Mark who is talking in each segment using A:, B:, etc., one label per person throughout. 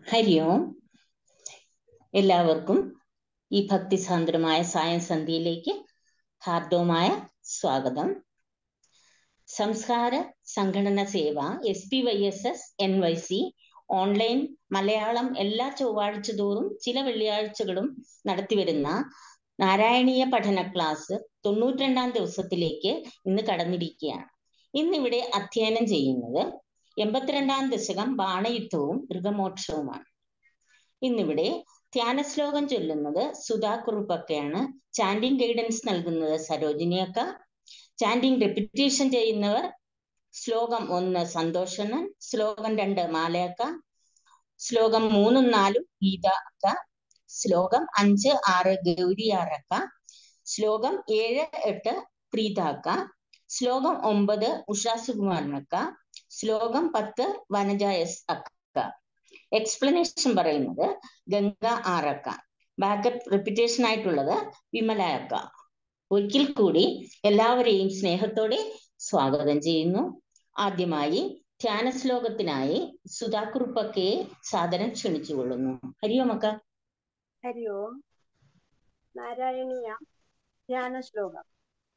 A: ഹരി ഓം. എല്ലാവർക്കും ഈ ഭക്തിസാന്ദ്രമായ സായം സന്ധ്യയിലേക്ക് ഹാർദവമായ സ്വാഗതം. Samskara Sanghatana Seva SPYSS NYC online Malayalam എല്ലാ ചൊവ്വാഴ്ച തോറും ചില വെള്ളിയാഴ്ചകളും നടത്തിവരുന്ന നാരായണീയ പഠന ക്ലാസ് 92-ാം ദിവസത്തിലേക്ക് ഇന്ന് കടന്നിരിക്കുകയാണ്. ഇന്നിവിടെ അധ്യയനം ചെയ്യുന്നത് 82-ാം ദശകം ബാണയുദ്ധവും മൃഗമോക്ഷവുമാണ്. ഇന്നിവിടെ ധ്യാന ശ്ലോകം ചൊല്ലുന്നത് സുധാകുറുപ്പൊക്കെയാണ്. ചാൻഡിങ് ഗൈഡൻസ് നൽകുന്നത് സരോജിനിയക്ക. ചാൻഡിങ് റെപ്പിറ്റേഷൻ ചെയ്യുന്നവർ ശ്ലോകം 1 സന്തോഷണ്ണൻ, ശ്ലോകം 2 മാലയക്ക, ശ്ലോകം 3, 4 ഗീത അക്ക, ശ്ലോകം 5, 6 ഗൗരിയാറക്ക, ശ്ലോകം 7, 8 പ്രീതാക്ക, ശ്ലോകം 9 ഉഷാ സുകുമാരനക്ക, ശ്ലോകം 10 വനജ എസ് അക്ക. എക്സ്പ്ലനേഷൻ പറയുന്നത് ഗംഗ ആറക്ക. ബാക്കപ്പ് റിപ്പീറ്റേഷൻ ആയിട്ടുള്ളത് വിമലയക്ക. ഒരിക്കൽ കൂടി എല്ലാവരെയും സ്നേഹത്തോടെ സ്വാഗതം ചെയ്യുന്നു. ആദ്യമായി ധ്യാന ശ്ലോകത്തിനായി സുധാകുറുപ്പക്കയെ സാദരം ക്ഷണിച്ചുകൊള്ളുന്നു. ഹരിയോമക്ക.
B: ഹരി ഓം. നാരായണീയ ധ്യാന ശ്ലോകം.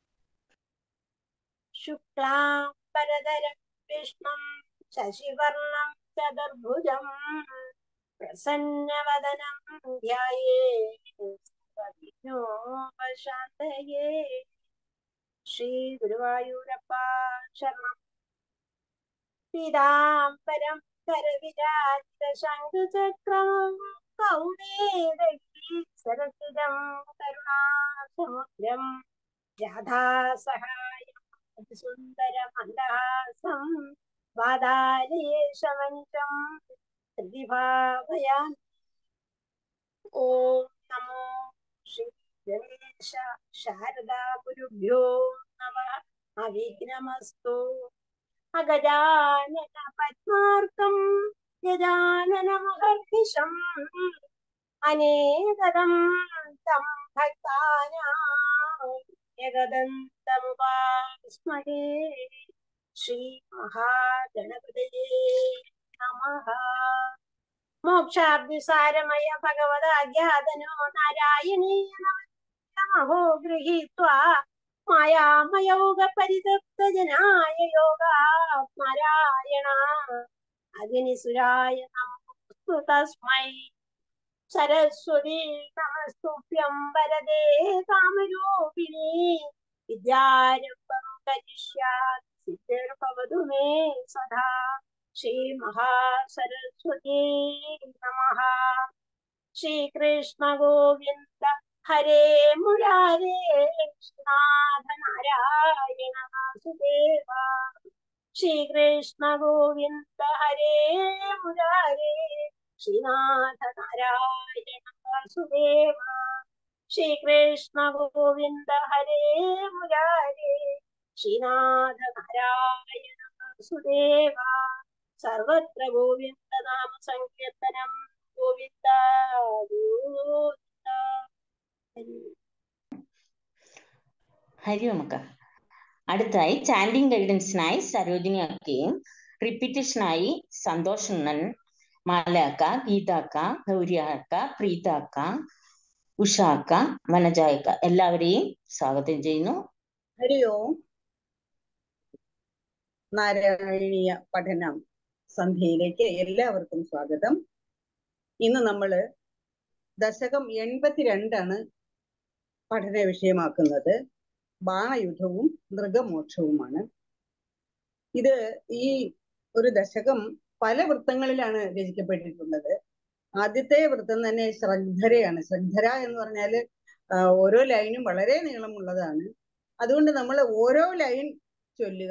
B: ശുക്ലാം പരധരം വിഷ്ണും ശശിവർണം ചതുർഭുജം പ്രസന്നവദനം ധ്യായേത് സർവവിഘ്നോപശാന്തയേ. ശ്രീ ഗുരുവായൂരപ്പ ശരണം. പീതാംബരം കരവിരാജിത ശംഖുചക്രം കൗമേദഗീ സരസിജം കരുണാസമുദ്രം രാധാസഹായം സുന്ദരമന്ദഹാസം വാതാലയേശമഞ്ചം പ്രതിഭാവയാമി. ഓം നമോ ശ്രീ ഗണേശ ശാരദാ ഗുരുഭ്യോ നമഃ. അവിഘ്നമസ്തു. അഗജാനന പദ്മാർക്കം ഗജാനനമഹർനിശം അനേകദം തം ഭക്താനാം ഏകദന്തമുപാസ്മഹേ. ശ്രീ മഹാഗണപതയേ നമഃ. മോക്ഷാബ്ദിസാരമയ ഭഗവദാജ്ഞാതനോ നാരായണീയ നമോ ഗൃഹീത്വാ മായാമയൗക പരിതപ്ത ജനായ യോഗാത്മരായണ അഗ്നിസുരായ നമോസ്തു തസ്മൈ. സരസ്വതി നമസ്തുഭ്യം വരദേ കാമരൂപിണി വിദ്യാരംഭം കരിഷ്യാമി സിദ്ധിർഭവതു മേ സദാ. ശ്രീ മഹാസരസ്വതി നമഃ. ശ്രീകൃഷ്ണ ഗോവിന്ദ ഹരേ മുരാരേ ശ്രീനാഥ നാരായണ വാസുദേവ. ശ്രീകൃഷ്ണ ഗോവിന്ദ ഹരേ മുരാരേ ശ്രീനാഥ നാരായണ വാസുദേവ. ശ്രീകൃഷ്ണ ഗോവിന്ദ ഹരേ മുരാരേ ശ്രീനാഥ നാരായണ വാസുദേവ. സർവത്ര ഗോവിന്ദ നാമ സങ്കീർത്തനം. ഗോവിന്ദ ഗോവിന്ദ.
A: ഹരിയോമക്ക. അടുത്തായി ചാൻഡിങ് ഗൈഡൻസിനായി സരോജിനി അക്കയും റിപ്പീറ്റേഷനായി സന്തോഷണ്ണൻ, മാലയക്ക, ഗീതാക്ക, ഗൗരിയാക്ക, പ്രീതാക്ക, ഉഷാക്ക, വനജായക്ക എല്ലാവരെയും സ്വാഗതം ചെയ്യുന്നു.
C: ഹരി ഓം. നാരായണീയ പഠനം സന്ധ്യയിലേക്ക് എല്ലാവർക്കും സ്വാഗതം. ഇന്ന് നമ്മള് ദശകം 82 പഠന വിഷയമാക്കുന്നത്. ബാണയുദ്ധവും മൃഗമോക്ഷവുമാണ്. ഇത് ഈ ഒരു ദശകം പല വൃത്തങ്ങളിലാണ് രചിക്കപ്പെട്ടിട്ടുള്ളത്. ആദ്യത്തെ വൃത്തം തന്നെ ശ്രദ്ധരയാണ്. ശ്രദ്ധര എന്ന് പറഞ്ഞാല് ഓരോ ലൈനും വളരെ നീളമുള്ളതാണ്. അതുകൊണ്ട് നമ്മൾ ഓരോ ലൈൻ ചൊല്ലുക.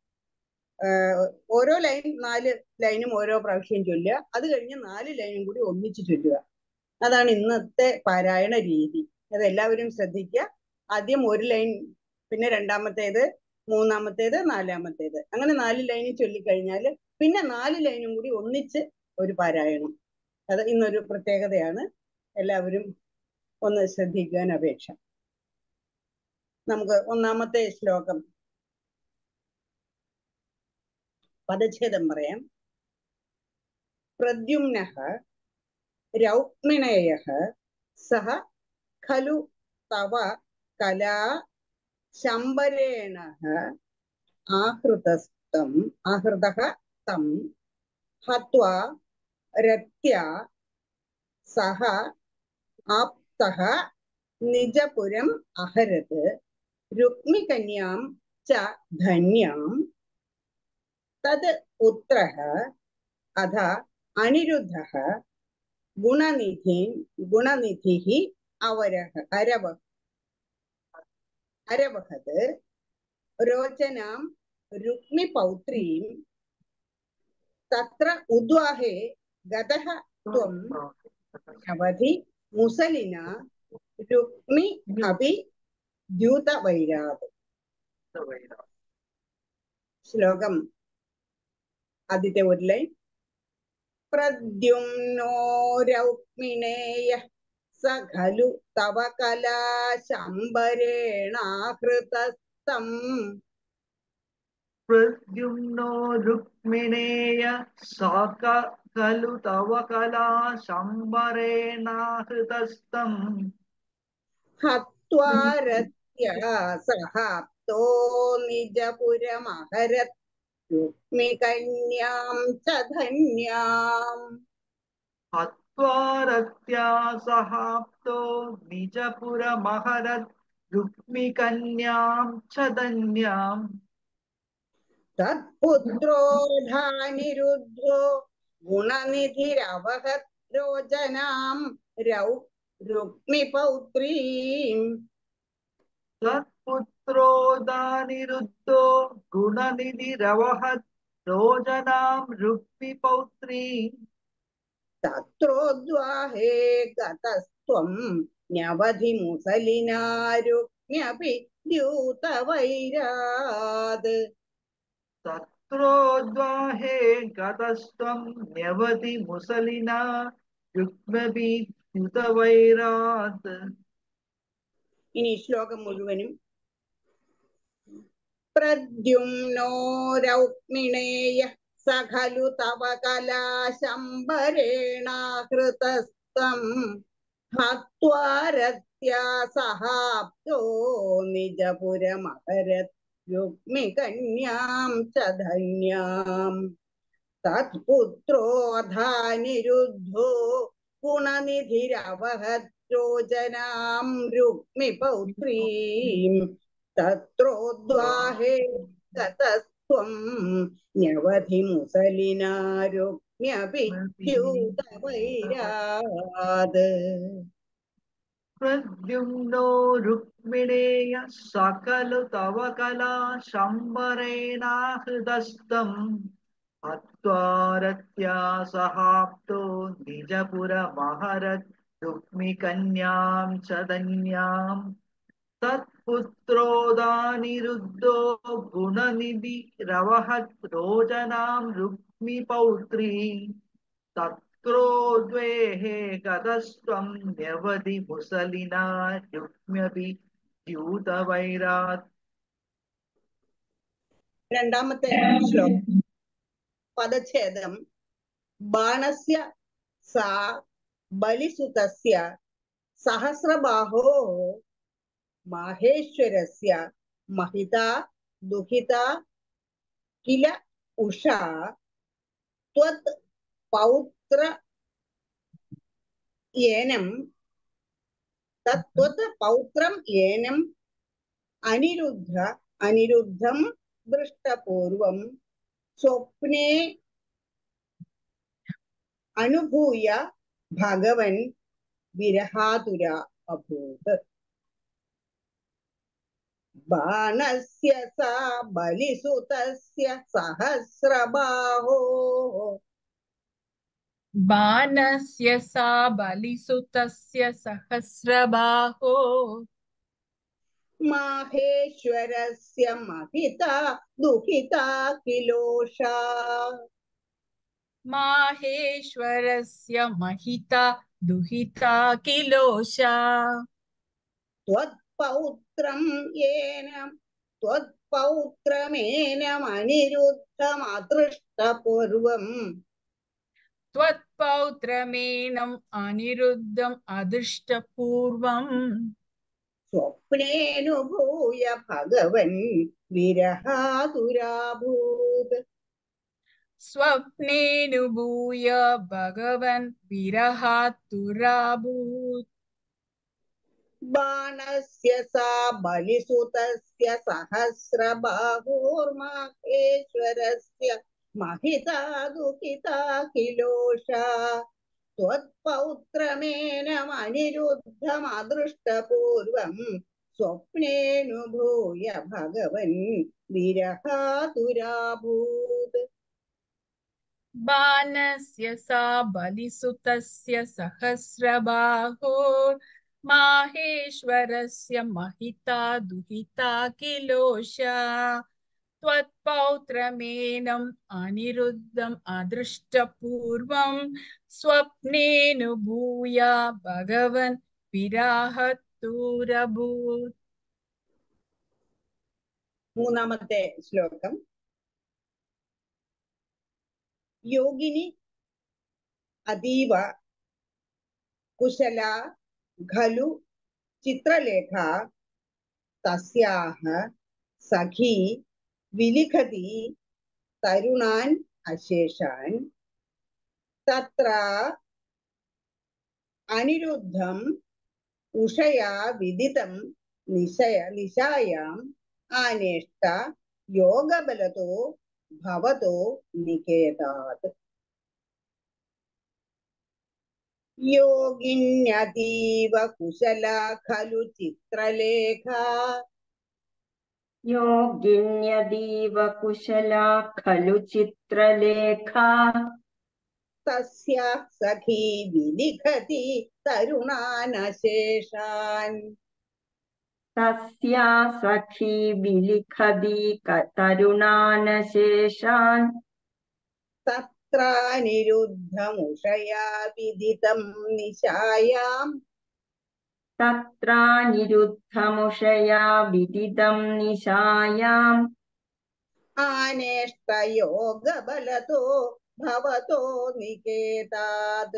C: ഓരോ ലൈൻ 4 ലൈനും ഓരോ പ്രാവശ്യം ചൊല്ലുക. അത് കഴിഞ്ഞ് 4 ലൈനും കൂടി ഒന്നിച്ച് ചൊല്ലുക. അതാണ് ഇന്നത്തെ പാരായണ രീതി. അത് എല്ലാവരും ശ്രദ്ധിക്കുക. ആദ്യം ഒരു ലൈൻ, പിന്നെ രണ്ടാമത്തേത്, മൂന്നാമത്തേത്, നാലാമത്തേത്, അങ്ങനെ 4 ലൈനും ചൊല്ലിക്കഴിഞ്ഞാൽ പിന്നെ 4 ലൈനും കൂടി ഒന്നിച്ച് ഒരു പാരായണം. അത് ഇന്നൊരു പ്രത്യേകതയാണ്. എല്ലാവരും ഒന്ന് ശ്രദ്ധിക്കാൻ അപേക്ഷ. നമുക്ക് ഒന്നാമത്തെ ശ്ലോകം പദച്ഛേദം പറയാം. പ്രദ്യുമ്നഃ रौक्मिणेयः सः खलु तव कला शम्बरेण आहृतः तं हत्वा रत्या सः आप्तः निजपुरम् अहरत् रुक्मिकन्यां च धन्यां तद् पुत्रः अथ अनिरुद्धः गुणनिधिः अरवहत् रोचनां रुक्मिपौत्रीं तत्र उद्वाहे गतः त्वं अवधि मुसलिना रुक्मि अपि द्यूतवैरात्. ശ്ലോകം ആദ്യത്തെ ഒരു ലൈൻ. പ്രദ്യുമ്നോ രൗക്മിണേയ സ ഖലു തവ കലാശംബരേണാഹൃതസ്തം.
D: प्रद्युम्नो रुक्मिणेय साक खलु तव कलाशम्बरेणाहृतस्तम्
C: हत्वा रत्या सहाप्तो निजपुरमहरत् रुक्मिकन्यां च धन्याम्.
D: हत्वा रत्या सहाप्तो निजपुरमहरत् रुक्मिकन्यां च धन्याम्.
C: तत्पुत्रोऽधानिरुद्धो गुणनिधिरवहत् रोचनां रुक्मिपौत्रीम्.
D: तत्पुत्रोऽधानिरुद्धो गुणनिधिरवहत् रोचनां रुक्मिपौत्रीम्.
C: तत्रोद्वाहे गतस्त्वं न्यवधि मुसलिना रुक्म्यपि द्यूतवैरात्.
D: तत्रोद्वाहे गतस्त्वं न्यवधि मुसलिना रुक्म्यपि द्यूतवैरात्.
C: ഇനി ശ്ലോകം മുഴുവനും. പ്രദ്യുമ്നോ രൗക്മിണേയ സ ഖലു തവ കലാശംബരേണാഹൃതസ്തം ഹത്വാ രത്യാ സഹാപ്തോ നിജപുരമഹരത് रुक्मिकन्यां च धन्यां. तत्पुत्रोऽधानिरुद्धो गुणनिधिरवहत् रोचनां रुक्मिपौत्रीं. तत्रोद्वाहे गतस्त्वं न्यवधि मुसलिना रुक्म्यपि द्यूतवैरात्.
D: प्रद्युम्नो रुक्मिणेय सकल तव कला शम्बरेणाहृतस्तम् हत्वा रत्या सहाप्तो निजपुरमहरत् रुक्मिकन्यां च धन्याम्. तत्पुत्रोऽधानिरुद्धो गुणनिधिरवहत् रोचनां रुक्मिपौत्रीम्. तत्रोद्वेहे गतस्त्वं न्यवधि मुसलिना रुक्म्यपि द्यूतवैरात्.
C: രണ്ടാമത്തെ ശ്ലോകം. പദച്ഛേദം. ബാണസ്യ സാ ബലിസുതസ്യ സഹസ്രബാഹോ മാഹേശ്വരസ്യ महिता दुहिता किल उषा त्वत् पौत्र येनं तत्त्वत् पौत्रं येनम् अनिरुद्धं दृष्टपूर्वं स्वप्ने अनुभूय भगवन् विरहातुरा अभूत्. बाणस्य सा बलिसुतस्य सहस्रबाहो
E: बाणस्य सा बलिसुतस्य सहस्रबाहो
C: माहेश्वरस्य महिता दुहिता किलोषा
E: माहेश्वरस्य महिता दुहिता किलोषा
C: त्वत्पौत्रमेनमनिरुद्धमदृष्टपूर्वम्
E: त्वत्पौत्रमेनम् अनिरुद्धम् अदृष्टपूर्वम्
C: സ്വപ്നേനുഭൂയ ഭഗവൻ വിരഹാതുരാഭൂത്.
E: स्वप्नेनुभूय भगवन् विरहातुराभूत्
C: ബാണസ്യ സാ ബലിസുതസ്യ സഹസ്രബാഹൂർമഹേശ്വരസ്യ महिता दुःखिता किलोषा त्वत्पौत्रमेनमनिरुद्धमदृष्टपूर्वं स्वप्नेनुभूय भगवन् विरहातुराभूत्.
E: बाणस्य सा बलिसुतस्य सहस्रबाहुर्माहेश्वरस्य महिता दुहिता किलोषा त्वत्पौत्रमेनम् अनिरुद्धम् अदृष्टपूर्वं स्वप्नेनुभूय भगवन् विरहातुरभूत्.
C: മൂന്നാമത്തെ ശ്ലോകം. യോഗിനി അതീവ കുശല ഖലു ചിത്രലേഖ തസ്യാഹ സഖി വിലിഖതി തരുണാൻ അശേഷാൻ തത്ര അനിരുദ്ധം ഉഷയാ വിദിതം നിശായാം ആനേഷ്ട യോഗബലതോ ഭവതോ നികേതാത്. യോഗിന്യതീവ കുശല ഖലു ചിത്രലേഖ
F: योगिन्यदीव कुशला खलु चित्रलेखा
C: तस्या सखी विलिखति तरुणानशेषान्
F: तस्या सखी विलिखति तरुणानशेषान्
C: तत्रानिरुद्धमुषया विदितं निशायाम्
F: तत्रानिरुद्धमुषया विदितं निशायाम्
C: आनेष्टयोगबलतो भवतो निकेतात्.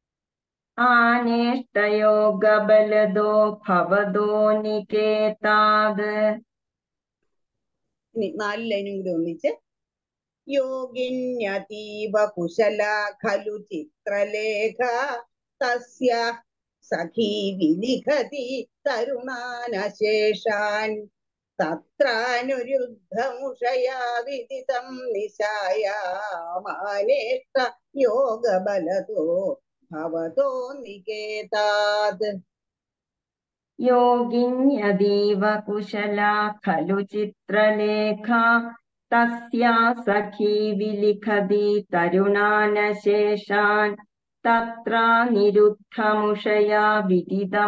F: आनेष्टयोगबलदो भवदो निकेतात्.
C: ഇനി 4 ലൈനും കൂടി ഒന്നിച്ച്. യോഗിന്യതീവ കുശല ഖലു ചിത്രലേഖ തസ്യ സഖി വിലിഖതി തരുണാനശേഷാൻ തത്രാനുരുദ്ധമുഷയാ വിദിതം നിശായാമാനേഷ്ട യോഗബലതോ ഭവതോ നികേതാത്.
F: योगिन्यदीव कुशला खलु चित्रलेखा तस्या सखी विलिखति तरुणानशेषान् तत्रानिरुद्धमुषया विदितं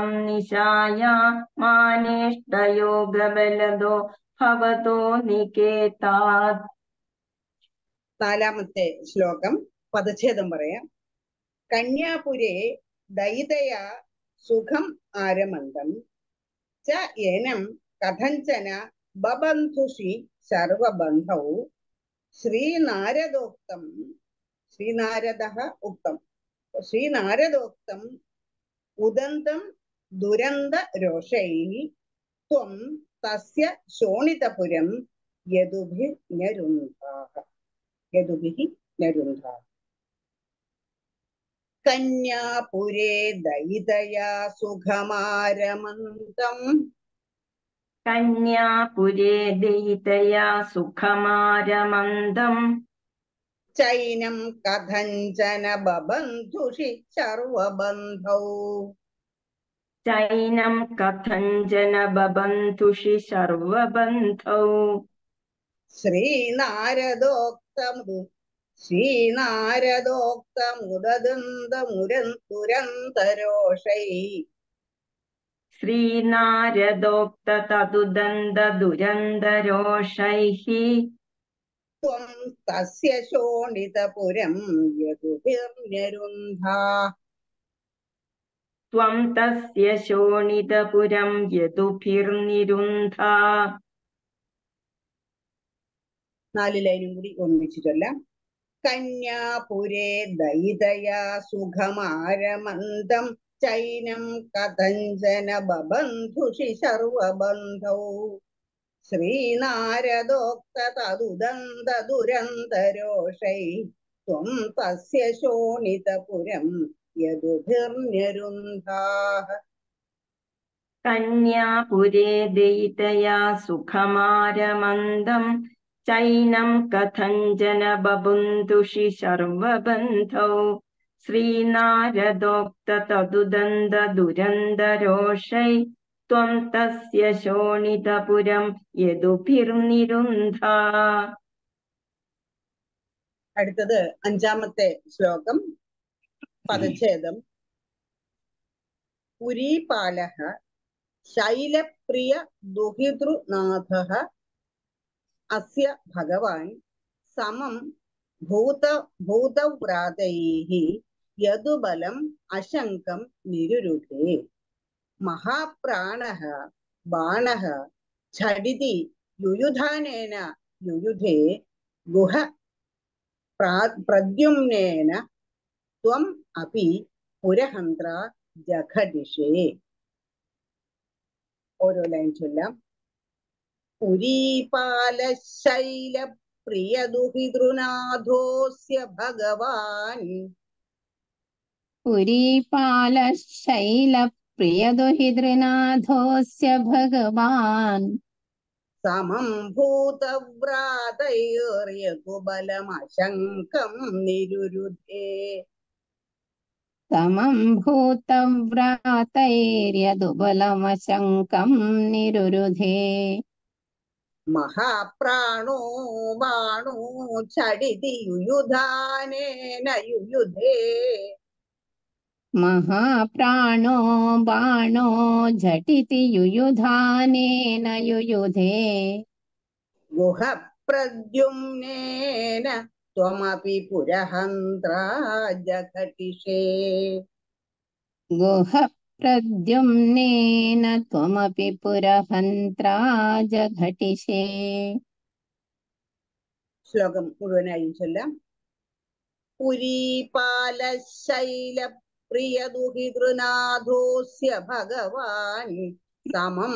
F: निशायामानेष्टयोगबलदो भवतो निकेतात्.
C: നാലാമത്തെ ശ്ലോകം പദച്ഛേദം പറയാം. കന്യാപുരേ ദയിതയാ സുഖം ആരമന്തം ച ഏനം കഥഞ്ചന ബബന്ധുഷി സർവബന്ധൗ ശ്രീനാരദോക്തം ശ്രീനാരദോക്തം ഉദന്തം ദുരന്ത രോഷൈഃ ത്വം തസ്യ ശോണിതപുരം യദുഭിഃ നരുന്ധാഃ. കന്യാപുരേ ദയിതയാ സുഖമാരമന്തം
F: कन्यापुरे दयितया सुखमारमन्दम्
C: ചൈനം കഥഞ്ചന ബബന്ധുഷി സർവബന്ധൗ
F: चैनं कथञ्जन बबन्धुषि सर्वबन्धौ
C: ശ്രീനാരദോക്തമുദന്തമുരന്തുരന്തരോഷൈ
F: श्रीनारदोक्त तदुदन्तदुरन्तरोषैः
C: ത്വം തസ്യ ശോണിതപുരം യദുഭിർനരുന്ധാ.
F: त्वं तस्य शोणितपुरं यदुभिर्निरुन्धा.
C: 4 ലൈനും കൂടി ഒന്നിച്ചു ചൊല്ലാം. കന്യാപുരേ ദയിതയാ സുഖമാരമന്ദം ചൈനം കഥഞ്ചന ബബന്ധുഷി സർവബന്ധൗ ശ്രീനാരദോക്ത തദുദന്ത ദുരന്തരോഷൈ ത്വം തസ്യ ശോണിതപുരം യദുഭിർനിരുന്ധാഃ.
F: കന്യാപുരേ ദയിതയാ സുഖമാരമന്ദം ചൈനം കഥഞ്ചന ബബുന്ധുഷി സർവബന്ധൗ ശ്രീനാരദോക്ത തദുദന്ത ദുരന്തരോഷൈ ത്വം തസ്യ ശോണിതപുരം യദുഭിർനിരുന്ധാ.
C: അടുത്തത് അഞ്ചാമത്തെ ശ്ലോകം, പദച്ഛേദം. പുരീപാലഃ ശൈലപ്രിയ ദുഹിതൃനാഥഃ അസ്യ ഭഗവാൻ സമം ഭൂതവ്രാതൈഃ യദുബലം അശങ്കം നിരുരുധേ. മഹാപ്രാണഃ ബാണഃ ഝടിതി യുയുധാനേന യുയുധേ ഗുഹ പ്രദ്യുമ്നേന ത്വം അപി പുരഹന്ത്ര ജഘടിഷേ. ഓരോ ലൈൻ ചൊല്ലാം. പുരീപാലശൈല പ്രിയദുഹിതൃനാഥോസ്യ ഭഗവാൻ
G: പുരീപാലശൈലപ്രിയദുഹിതൃനാഥോസ്യ ഭഗവാൻ
C: സമം ഭൂതവ്രാതൈർയകുബലമശങ്കം നിരുരുധേ.
G: സമം ഭൂതവ്രാതൈര്യദുബലമശങ്കം നിരുരുധേ.
C: മഹാപ്രാണോ ബാണോ ഛടിതി യുയുധാനേന യുയുധേ.
G: മഹാപ്രാണോ ബാണോ ഝടിതി യുയുധാനേന യുയുധേ.
C: ഗുഹ പ്രദ്യുമ്നേന ത്വമപി പുരഹന്ത്ര ജഘടിഷേ.
G: ഗുഹ പ്രദ്യുമ്നേന ത്വമപി പുരഹന്ത്ര ജഘടിഷേ.
C: ശ്ലോകം മുഴുവനായും ചൊല്ലാം. പുരീപാലശൈല പ്രിയദുഹിതൃനാഥോസ്യ ഭഗവാൻ സമം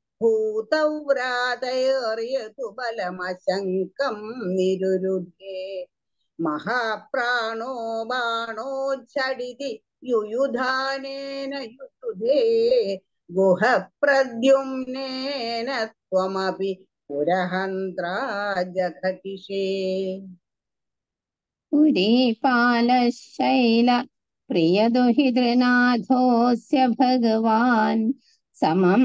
C: ഭൂതവ്രാതൈർയതുബലമശങ്കം നിരുരുധേ. മഹാപ്രാണോ ബാണോ ഝടിതി യുയുധാനേന യുയുധേ. ഗുഹ പ്രദ്യുമ്നേന ത്വമപി പുരഹന്ത്ര ജഘടിഷേ.
G: പുരീപാലശൈല പ്രിയദുഹിതൃനാഥോസ്യ ഭഗവാൻ സമം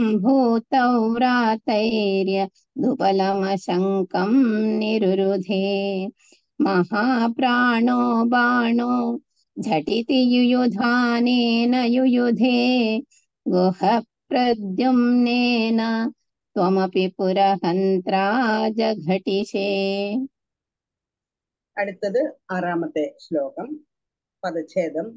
G: ഭൂതവ്രാതൈര്യദുബലമശങ്കം നിരുരുധേ. മഹാപ്രാണോ ബാണോ ഝടിതി യുയുധാനേന യുയുധേ. ഗുഹ പ്രദ്യുമ്നേന ത്വമപി പുരഹന്ത്ര ജഘടിഷേ.
C: അടുത്തത് ആറാമത്തെ ശ്ലോകം, പദച്ഛേദം.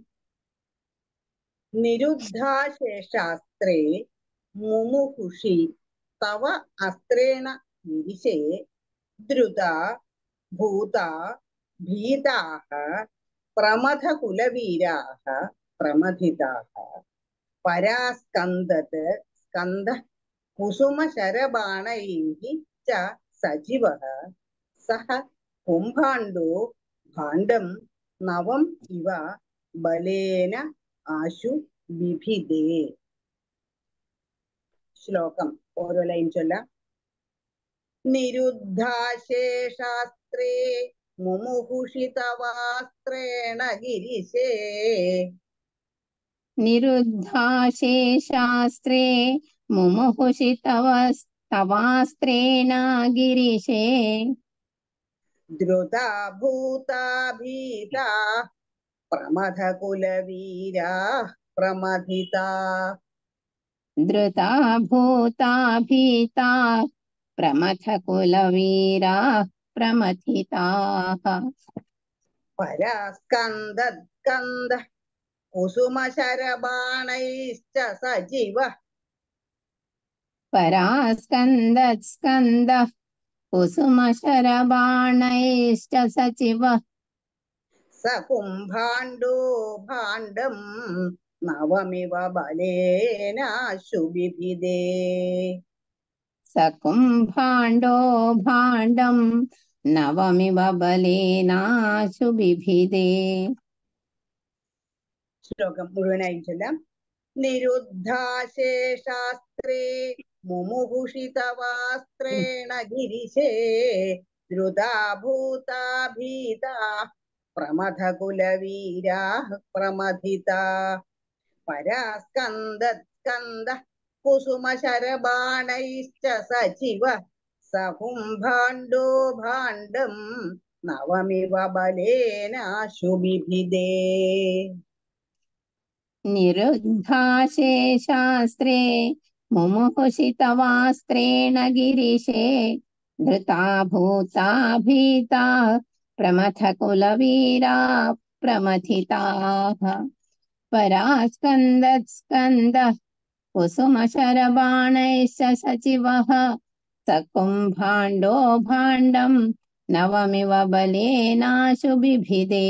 C: നിരുദ്ധാശേഷാസ്ത്രേ മുമുഹുഷി തവ അസ്ത്രേണ നിരിശേ ദ്രുതാ ഭൂതാ ഭീതാഃ പ്രമഥകുലവീരാഃ പ്രമഥിതാഃ. പരാസ്കന്ദത് സ്കന്ദ കുസുമശരബാണൈഃ ച സജീവഃ സഹ കുംഭാണ്ഡോ ഭാണ്ഡം നവം ഇവ ബലേന ആശു വിഭിദേ. ശ്ലോകം ഓരോ ലൈൻ ചൊല്ലാം. നിരുദ്ധാശേഷാസ്ത്രേ മുമുഹുഷി തവാസ്ത്രേണ ഗിരിശേ.
G: നിരുദ്ധാശേഷാസ്ത്രേ മുമുഹുഷി തവാസ്ത്രേണ ഗിരിശേ.
C: ദ്രുതാ ഭൂതാ ഭീതാ പ്രമഥകുലവീരാ പ്രമഥിതാ.
G: ധൃതാ ഭൂതാ ഭീതാ പ്രമഥകുലവീരാ പ്രമഥിതാഃ.
C: പരാസ്കന്ദ കുസുമശരബാണൈശ്ച സജീവഃ.
G: പരാസ്കന്ദ കുസുമശരബാണൈശ്ച സജീവഃ.
C: സ കുംഭാണ്ഡോ ഭാണ്ഡം നവമിവ ബലേനാശു ബിഭിദേ.
G: സകുംഭാണ്ഡോ ഭാണ്ഡം നവമിവ ബലേനാശു ബിഭിദേ.
C: ശ്ലോകം മുഴുവനായി ചൊല്ലാം. നിരുദ്ധാശേഷാസ്ത്രേ മുമുഹുഷിതവാസ്ത്രേണ ഗിരിശേ ദ്രുതാ ഭൂതാ ഭീതാ പ്രമഥകുലവീരാഃ പ്രമഥിതാ പരാസ്കന്ദ കുസുമശരബാണൈശ്ച സചിവ സകുംഭാണ്ഡോ ഭാണ്ഡം നവമിവ ബലേനാശു ബിഭിദേ.
G: നിരുദ്ധാശേഷാസ്ത്രേ മുമുഹുഷിതവാസ്ത്രേണ ഗിരിശേ ധൃതാ ഭൂതാ ഭീതാ പ്രമഥകുലവീരാ പ്രമഥിതാഃ പരാസ്കന്ദഃ കുസുമശരബാണൈശ്ച സചിവഃ സകുംഭാണ്ഡോ ഭാണ്ഡം നവമിവ ബലേനാശു ബിഭിദേ.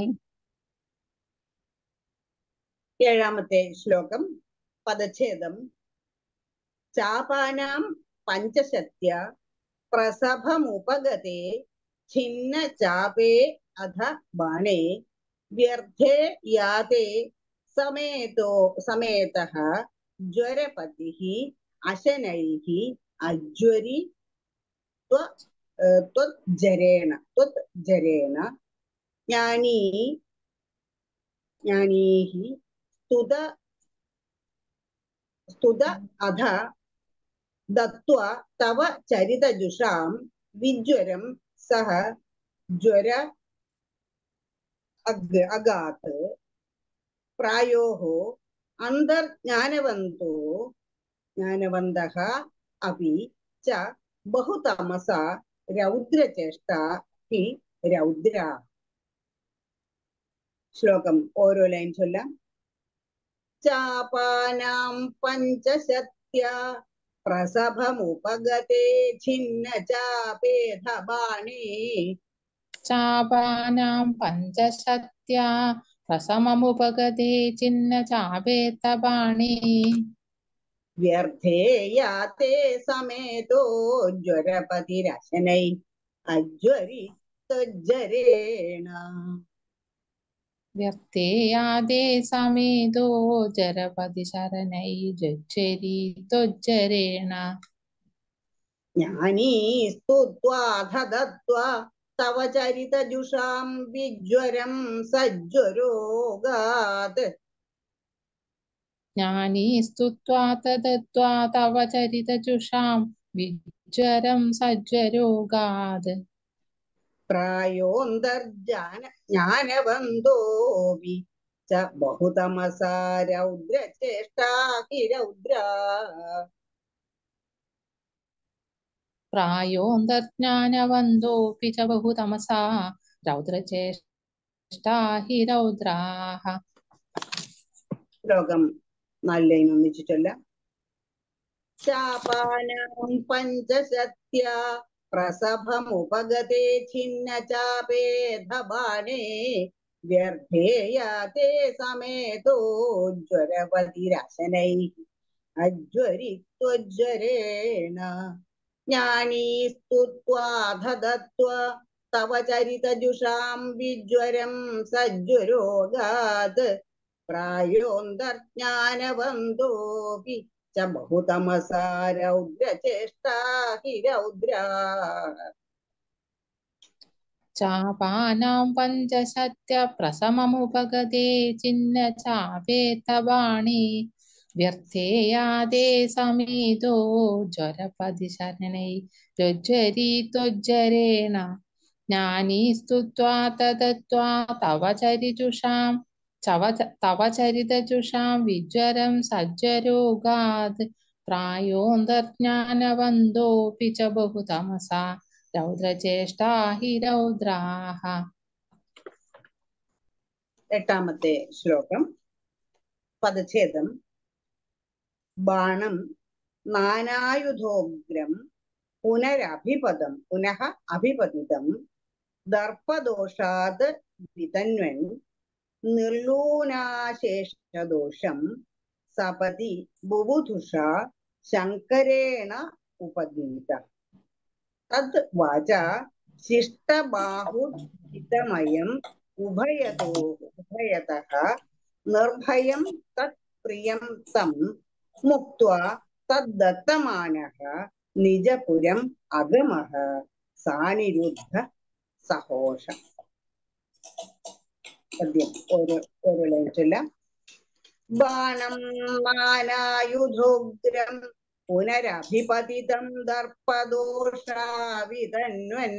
C: ഏഴാമത്തെ ശ്ലോകം പദച്ഛേദം. ചാപാനാം പഞ്ചശത്യ പ്രസഭമുപഗതേ ഛിന്ന ചാപേ അധ ബാണേ വ്യർത്ഥേ യാതേ സമേതഃ ജ്വരപതിഃ അശനൈഃ അജ്വരി ത്വജ്ജരേണ ജ്ഞാനീഃ സ്തുത അധ ദത്വാ തവ ചരിതജുഷാം വിജ്വരം സഹ ജ്വര അഗാത് പ്രായോഃ അന്തർജ്ഞാനവന്തഃ അപി ച ബഹുതമസാ രൗദ്രചേഷ്ടാ ഹി രൗദ്രാ. ശ്ലോകം ഓരോ ലൈൻ ചൊല്ലാം. ചാപാനാം പഞ്ചശത്യ പ്രസഭമുപഗതേ ഛിന്ന ചാപേധ ബാണേ.
H: ചാപാനാം പഞ്ചശത്യ പ്രസമമുപഗതേ ഛിന്ന ചാപേധ ബാണേ
C: വ്യർത്ഥേ യാതേ സമേതോ ജ്വരപതിരശനൈ അജ്വരി ത്വജ്ജരേണ.
H: വ്യക്തേയാദേ സമേതോ ജരപതി ശരണൈ ജജ്ജരി ത്വജ്ജരേണ.
C: ജ്ഞാനീസ്തുത്വാധ ദത്വാ തവ ചരിതജുഷാം വിജ്വരം സജ്വരോഗാത്.
H: ജ്ഞാനീസ്തുത്വാ തദത്വാ തവ ചരിതജുഷാം വിജ്വരം സജ്വരോഗാത്.
C: പ്രായോന്തർജ്ഞാനവന്തോപി ച ബഹുതമസാ രൗദ്രചേഷ്ടാ ഹി രൗദ്രാ.
H: പ്രായോന്തർജ്ഞാനവന്തോപി ച ബഹുതമസാ രൗദ്രചേഷ്ടാ ഹി രൗദ്രാഃ.
C: ശ്ലോകം 4 ലൈൻ ഒന്നിച്ചു ചൊല്ലാം. ചാപാനാം പഞ്ചശത്യ പ്രസഭമുപഗതേ ഛിന്ന ചാപേധ ബാണേ വ്യർത്ഥേ യാതേ സമേതോ ജ്വരപതിരശനൈ അജ്വരി ത്വജ്ജരേണ. ജ്ഞാനീസ്തുത്വാധ ദത്വാ തവ ചരിതജുഷാം വിജ്വരം സജ്വരോഗാത്. പ്രായോന്തർജ്ഞാനവന്തോപി ച ബഹുതമസാ രൗദ്രചേഷ്ടാ ഹി രൗദ്രാ.
H: ചാപാനാം പഞ്ചശത്യ പ്രസമമുപഗതേ ഛിന്ന ചാപേധ ബാണേ വ്യർത്ഥേ യാതേ സമേതോ ജ്വരപതി ശരണൈ ജജ്ജരി ത്വജ്ജരേണ. ജ്ഞാനീസ്തുത്വാ തദത്വാ തവ ചരിതജുഷാം വിജ്വരം സജ്വരോഗാത്. പ്രായോന്തർജ്ഞാനവന്തോപി ച ബഹുതമസാ രൗദ്രചേഷ്ടാ ഹി രൗദ്രാഃ.
C: എട്ടാമത്തെ ശ്ലോകം പദച്ഛേദം. ബാണം നാനായുധോഗ്രം പുനഃ അഭിപതിതം ദർപ്പദോഷാത് വിതന്വൻ നിർലൂനാശേഷദോഷം സപതി ബുബുധുഷ ശങ്കരേണ ഉപഗീത. തദ് വാച ശിഷ്ടബാഹുഹിതമയം ഉഭയതഃ നിർഭയം തത് പ്രിയം തം മുക്ത്വാ തദ്ദത്തമാനഃ നിജപുരം അഗമഃ സാനിരുദ്ധ സഹോഷ. പദ്യം ഓരോ ലൈൻ ചൊല്ലാം. ബാണം നാനായുധോഗ്രം പുനരഭിപതിതം ദർപ്പദോഷാവിതന്വൻ.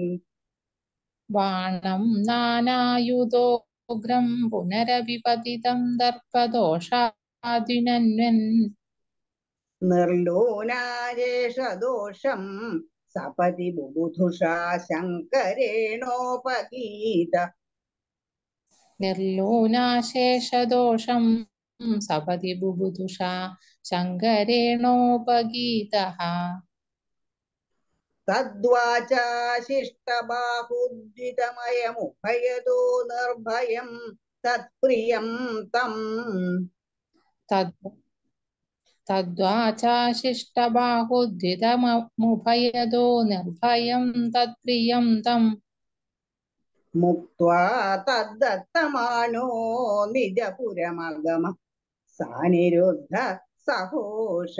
H: ബാണം നാനായുധോഗ്രം പുനരഭിപതിതം ദർപ്പദോഷാദിനന്വൻ.
C: നിർലൂനാശേഷദോഷം സപതി ബുബുധുഷാ ശങ്കരേണോപഗീത.
H: നിർലൂനാശേഷദോഷം സപതി ബുബുധുഷാ ശങ്കരേണോപഗീതഃ.
C: തദ്വാചാ ശിഷ്ടബാഹുദ്വിതമയമുഭയതോ നിർഭയം തത്പ്രിയം തം.
H: തദ്വാചാ ശിഷ്ടബാഹുദ്വിതമുഭയതോ നിർഭയം തത്പ്രിയം തം.
C: മുക്ത്വാ തദ്ദത്തമാനോ നിജപുരമഗമ സാനിരുദ്ധ സഹോഷ.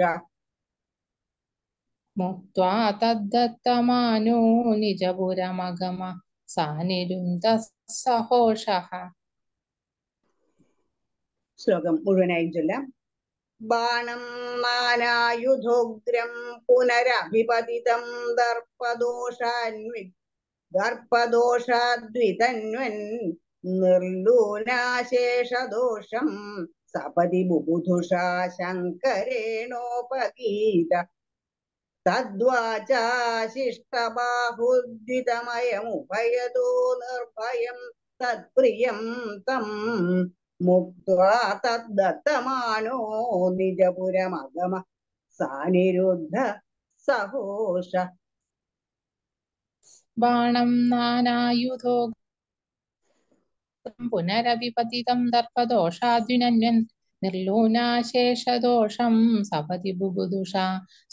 H: മുക്ത്വാ തദ്ദത്തമാനോ നിജപുരമഗമ സാനിരുദ്ധ സഹോഷഃ.
C: ശ്ലോകം മുഴുവനായും ചൊല്ലാം. ബാണം നാനായുധോഗ്രം പുനരഭിപതിതം ദർപ്പദോഷാദ്വിതന്വൻ നിർലൂനാശേഷദോഷം സപതി ബുബുധുഷാ ശങ്കരേണോപഗീത. തദ്വാചാ ശിഷ്ടബാഹുദ്വിതമയമുഭയതോ നിർഭയം തത്പ്രിയം തം. മുക്ത്വാ തദ്ദത്തമാനോ നിജപുരമഗമ സാനിരുദ്ധ സഹോഷ.
H: ബാണം നാനായുധോഗ്രം പുനരഭിപതിതം ദർപ്പദോഷാദ്വിനന്വൻ. നിർലൂനാശേഷദോഷം സപതി ബുബുധുഷാ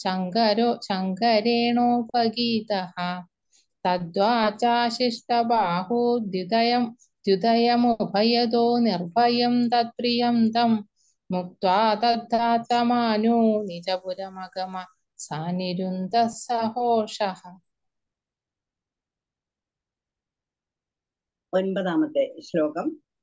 H: ശങ്കരേണോപഗീതഃ. തദ്വാചാ ശിഷ്ടബാഹുദ്വിതയമുഭയതോ നിർഭയം തത്പ്രിയം തം. മുക്ത്വാ തദ്ദത്തമാനോ നിജപുരമഗമ സാനിരുദ്ധ സഹോഷഃ.
C: ഒൻപതാമത്തെ ശ്ലോകം.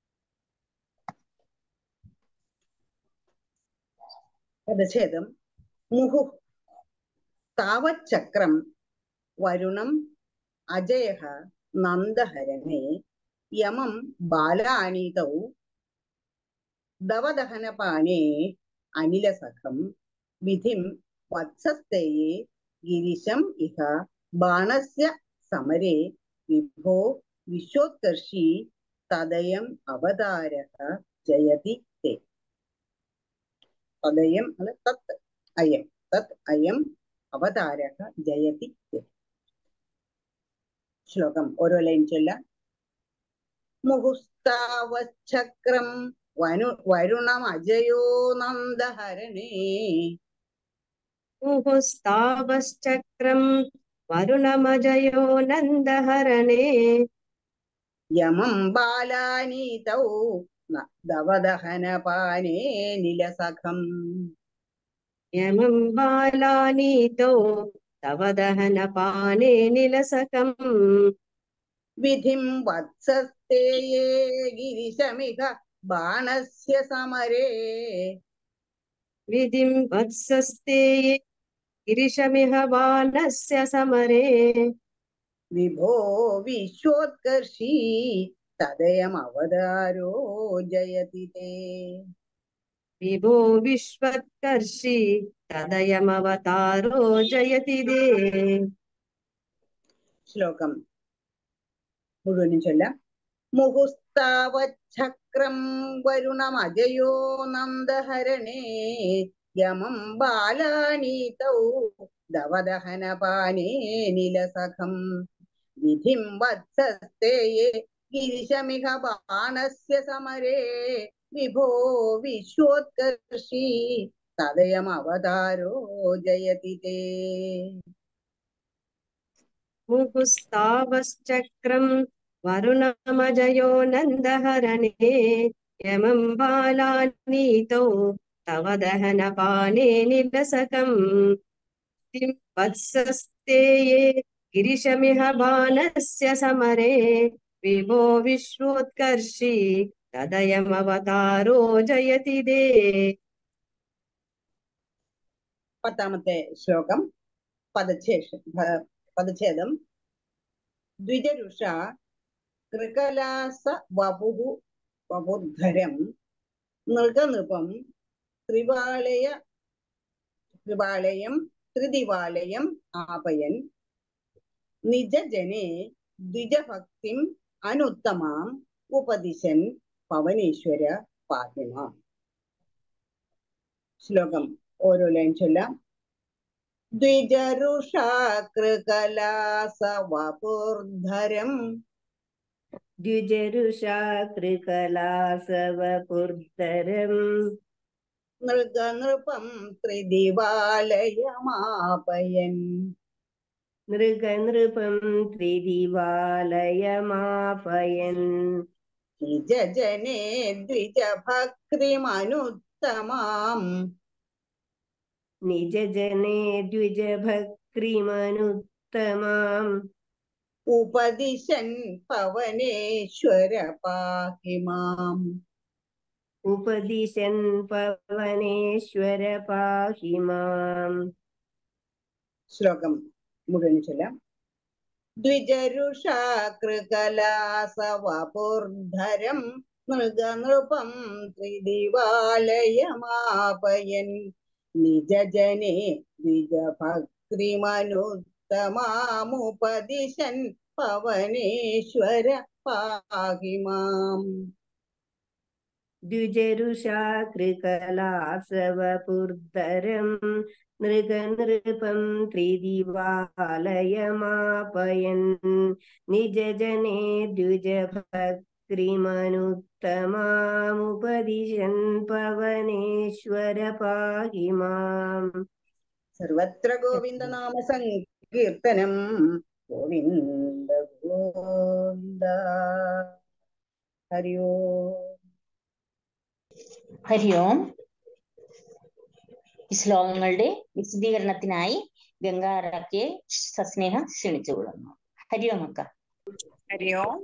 C: പദച്ഛേദം. മുഹു താവച്ചക്രം വരുണം അജയഃ നന്ദഹരണേ യമം ബാലാനീതൗ ദവദഹനപാനേ അനിലസഖം വിധിം വത്സസ്തേയേ ഗിരിശം ഇഹ ബാണസ്യ സമരേ വിഭോ വിശ്വോത്കർഷി തദയം അവതാരഃ ജയതി തേ. തദയം അല്ല തത് അയം അവതാരഃ ജയതി തേ. ശ്ലോകം ഓരോ ലൈൻ ചൊല്ലാം. മുഹുസ്താവച്ചക്രം വരുണമജയോ നന്ദഹരണേ.
F: മുഹുസ്താവശ്ചക്രം വരുണമജയോ നന്ദഹരണേ.
C: യമം ബാലാനീതൗ ദവദഹനപാനേ നിലസഖം.
F: യമം ബാലാനീതോ ദവദഹനപാനേ നിലസഖം.
C: വിധിം വത്സസ്തേയേ ഗിരിശമിഹ ബാണസ്യ സമരേ.
F: വിധിം വത്സസ്തേയേ ഗിരിശമിഹ ബാണസ്യ സമരേ.
C: വിഭോ വിശ്വോത്കർഷി തദയമവതാരോ ജയതി തേ.
F: വിഭോ വിശ്വോത്കർഷി തദയമവതാരോ ജയതി തേ.
C: ശ്ലോകം മുഴുവനും ചൊല്ലാം. മുഹുസ്താവച്ചക്രം വരുണമജയോ നന്ദഹരണേ യമം ബാലാനീതൗ ദവദഹനപാനേ നിലസഖം വിധിം വത്സസ്തേയേ ഗിരിശമിഹ ബാണസ്യ സമരേ വിഭോ വിശ്വോത്കർഷി തദയമവതാരോ ജയതി തേ.
F: മുഹുസ്താവശ്ചക്രം വരുണമജയോ നന്ദഹരണേ യമം ബാലാനീതോ തവ ദഹനപാനേ നിരസകം വത്സസ്തേയേ ഗിരിശമിഹ ബാണസ്യ സമരേ വിഭോ വിശ്വോത്കർഷി തദയമവതാരോ ജയതി ദേ.
C: പത്താമത്തെ ശ്ലോകം പദച്ഛേദം. ദ്വിജരുഷ കൃകലാസ വപുർധരം നൃഗനൃപം ത്രിവാളയം ത്രിദിവാലയം ആപയൻ നിജജനെ ദ്വിജഭക്തിം അനുത്തമാം ഉപദിശൻ പവനേശ്വര പാഹിമാം. ശ്ലോകം ഓരോ ലൈൻ ചൊല്ലാം. ദ്വിജരുഷാ കൃകലാസ വപുർധരം
F: ദ്വിജരുഷാ കൃകലാസ വപുർധരം
C: നൃഗനൃപം ത്രിദിവാലയമാപയൻ
F: നൃഗനൃപം ത്രിദിവാലയമാപയൻ
C: നിജജനെ ദ്വിജഭക്തിമനുത്തമാം
F: നിജജനെ ദ്വിജഭക്തിമനുത്തമാം
C: ഉപദിശൻ പവനേശ്വര പാഹിമാം.
F: ഉപദിശൻ പവനേശ്വര പാഹിമാം.
C: ശ്ലോകം മുഴുവൻ ചൊല്ലാം. ദ്വിജരുഷാ കൃകലാസ വപുർധരം നൃഗനൃപം ത്രിദിവാലയമാപയൻ നിജജനെ ദ്വിജഭക്തിമനുത്തമാമുപദിശൻ പവനേശ്വര പാഹിമാം.
F: ദ്വിജരുഷാ കൃകലാസ വപുർധരം നൃഗനൃപം ത്രിദിവാലയമാപയൻ നിജജനെ ദ്വിജഭക്തിമനുത്തമാമുപദിശൻ പവനേശ്വര പാഹിമാം.
C: സർവത്ര ഗോവിന്ദനാമ സങ്കീർത്തനം. ഗോവിന്ദ ഗോവിന്ദ. ഹരി ഓം.
A: ഹരി ഓം. ഈ ശ്ലോകങ്ങളുടെ വിശദീകരണത്തിനായി ഗംഗാറയ്ക്ക് സസ്നേഹം ക്ഷണിച്ചുകൊള്ളുന്നു. ഹരി ഓം അക്ക.
E: ഹരി ഓം.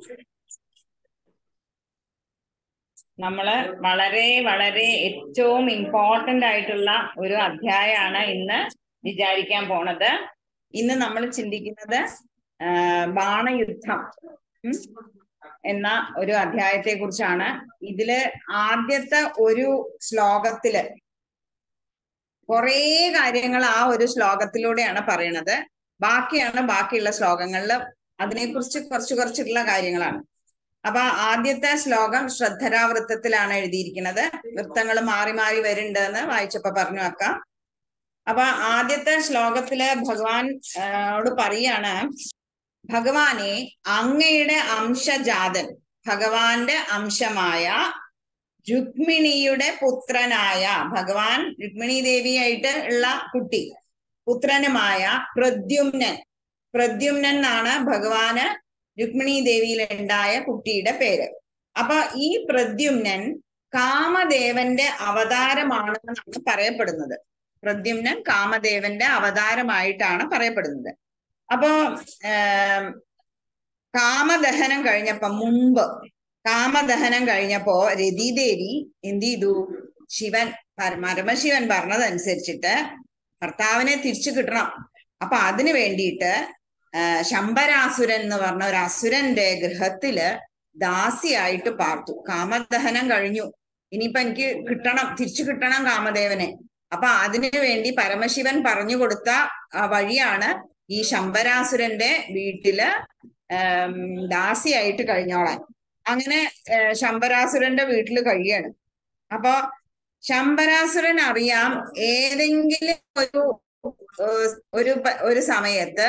E: നമ്മള് വളരെ വളരെ ഏറ്റവും ഇമ്പോർട്ടന്റ് ആയിട്ടുള്ള ഒരു അധ്യായമാണ് ഇന്ന് വിചാരിക്കാൻ പോണത്. ഇന്ന് നമ്മൾ ചിന്തിക്കുന്നത് ബാണയുദ്ധം എന്ന ഒരു അധ്യായത്തെ കുറിച്ചാണ്. ഇതില് ആദ്യത്തെ ഒരു ശ്ലോകത്തില് കുറേ കാര്യങ്ങൾ ആ ഒരു ശ്ലോകത്തിലൂടെയാണ് പറയണത്. ബാക്കിയുള്ള ശ്ലോകങ്ങളിൽ അതിനെക്കുറിച്ച് കുറച്ചുള്ള കാര്യങ്ങളാണ്. അപ്പൊ ആദ്യത്തെ ശ്ലോകം ശ്രദ്ധരാവൃത്തത്തിലാണ് എഴുതിയിരിക്കുന്നത്. വൃത്തങ്ങൾ മാറി മാറി വരുന്നുണ്ടെന്ന് വായിച്ചപ്പോ പറഞ്ഞു അക്കാം. അപ്പൊ ആദ്യത്തെ ശ്ലോകത്തില് ഭഗവാൻ ഓട് പറയാണ്, ഭഗവാനെ അങ്ങയുടെ അംശജാതൻ, ഭഗവാന്റെ അംശമായ രുക്മിണിയുടെ പുത്രനായ ഭഗവാൻ രുക്മിണി ദേവിയായിട്ട് ഉള്ള കുട്ടി പുത്രനുമായ പ്രദ്യുമ്നൻ എന്നാണ് ഭഗവാന് രുക്മിണി ദേവിയിൽ ഉണ്ടായ കുട്ടിയുടെ പേര്. അപ്പൊ ഈ പ്രദ്യുമ്നൻ കാമദേവന്റെ അവതാരമാണെന്നാണ് പറയപ്പെടുന്നത്. പ്രദ്യുമ്നൻ കാമദേവന്റെ അവതാരമായിട്ടാണ് പറയപ്പെടുന്നത്. അപ്പോ കാമദഹനം കഴിഞ്ഞപ്പോ രതിദേവി എന്ത് ചെയ്തു? പരമശിവൻ പറഞ്ഞതനുസരിച്ചിട്ട് ഭർത്താവിനെ തിരിച്ചു കിട്ടണം. അപ്പൊ അതിനു വേണ്ടിയിട്ട് ശംബരാസുരൻ എന്ന് പറഞ്ഞ ഒരു അസുരന്റെ ഗൃഹത്തില് ദാസിയായിട്ട് പാർത്തു. കാമദഹനം കഴിഞ്ഞു, ഇനിയിപ്പൊ എനിക്ക് തിരിച്ചു കിട്ടണം കാമദേവനെ. അപ്പൊ അതിനു വേണ്ടി പരമശിവൻ പറഞ്ഞു കൊടുത്ത വഴിയാണ് ഈ ശംബരാസുരന്റെ വീട്ടില് ദാസിയായിട്ട് കഴിഞ്ഞോളാൻ. അങ്ങനെ ശംബരാസുരന്റെ വീട്ടിൽ കഴിയാണ്. അപ്പൊ ശംബരാസുരൻ അറിയാം ഏതെങ്കിലും ഒരു സമയത്ത്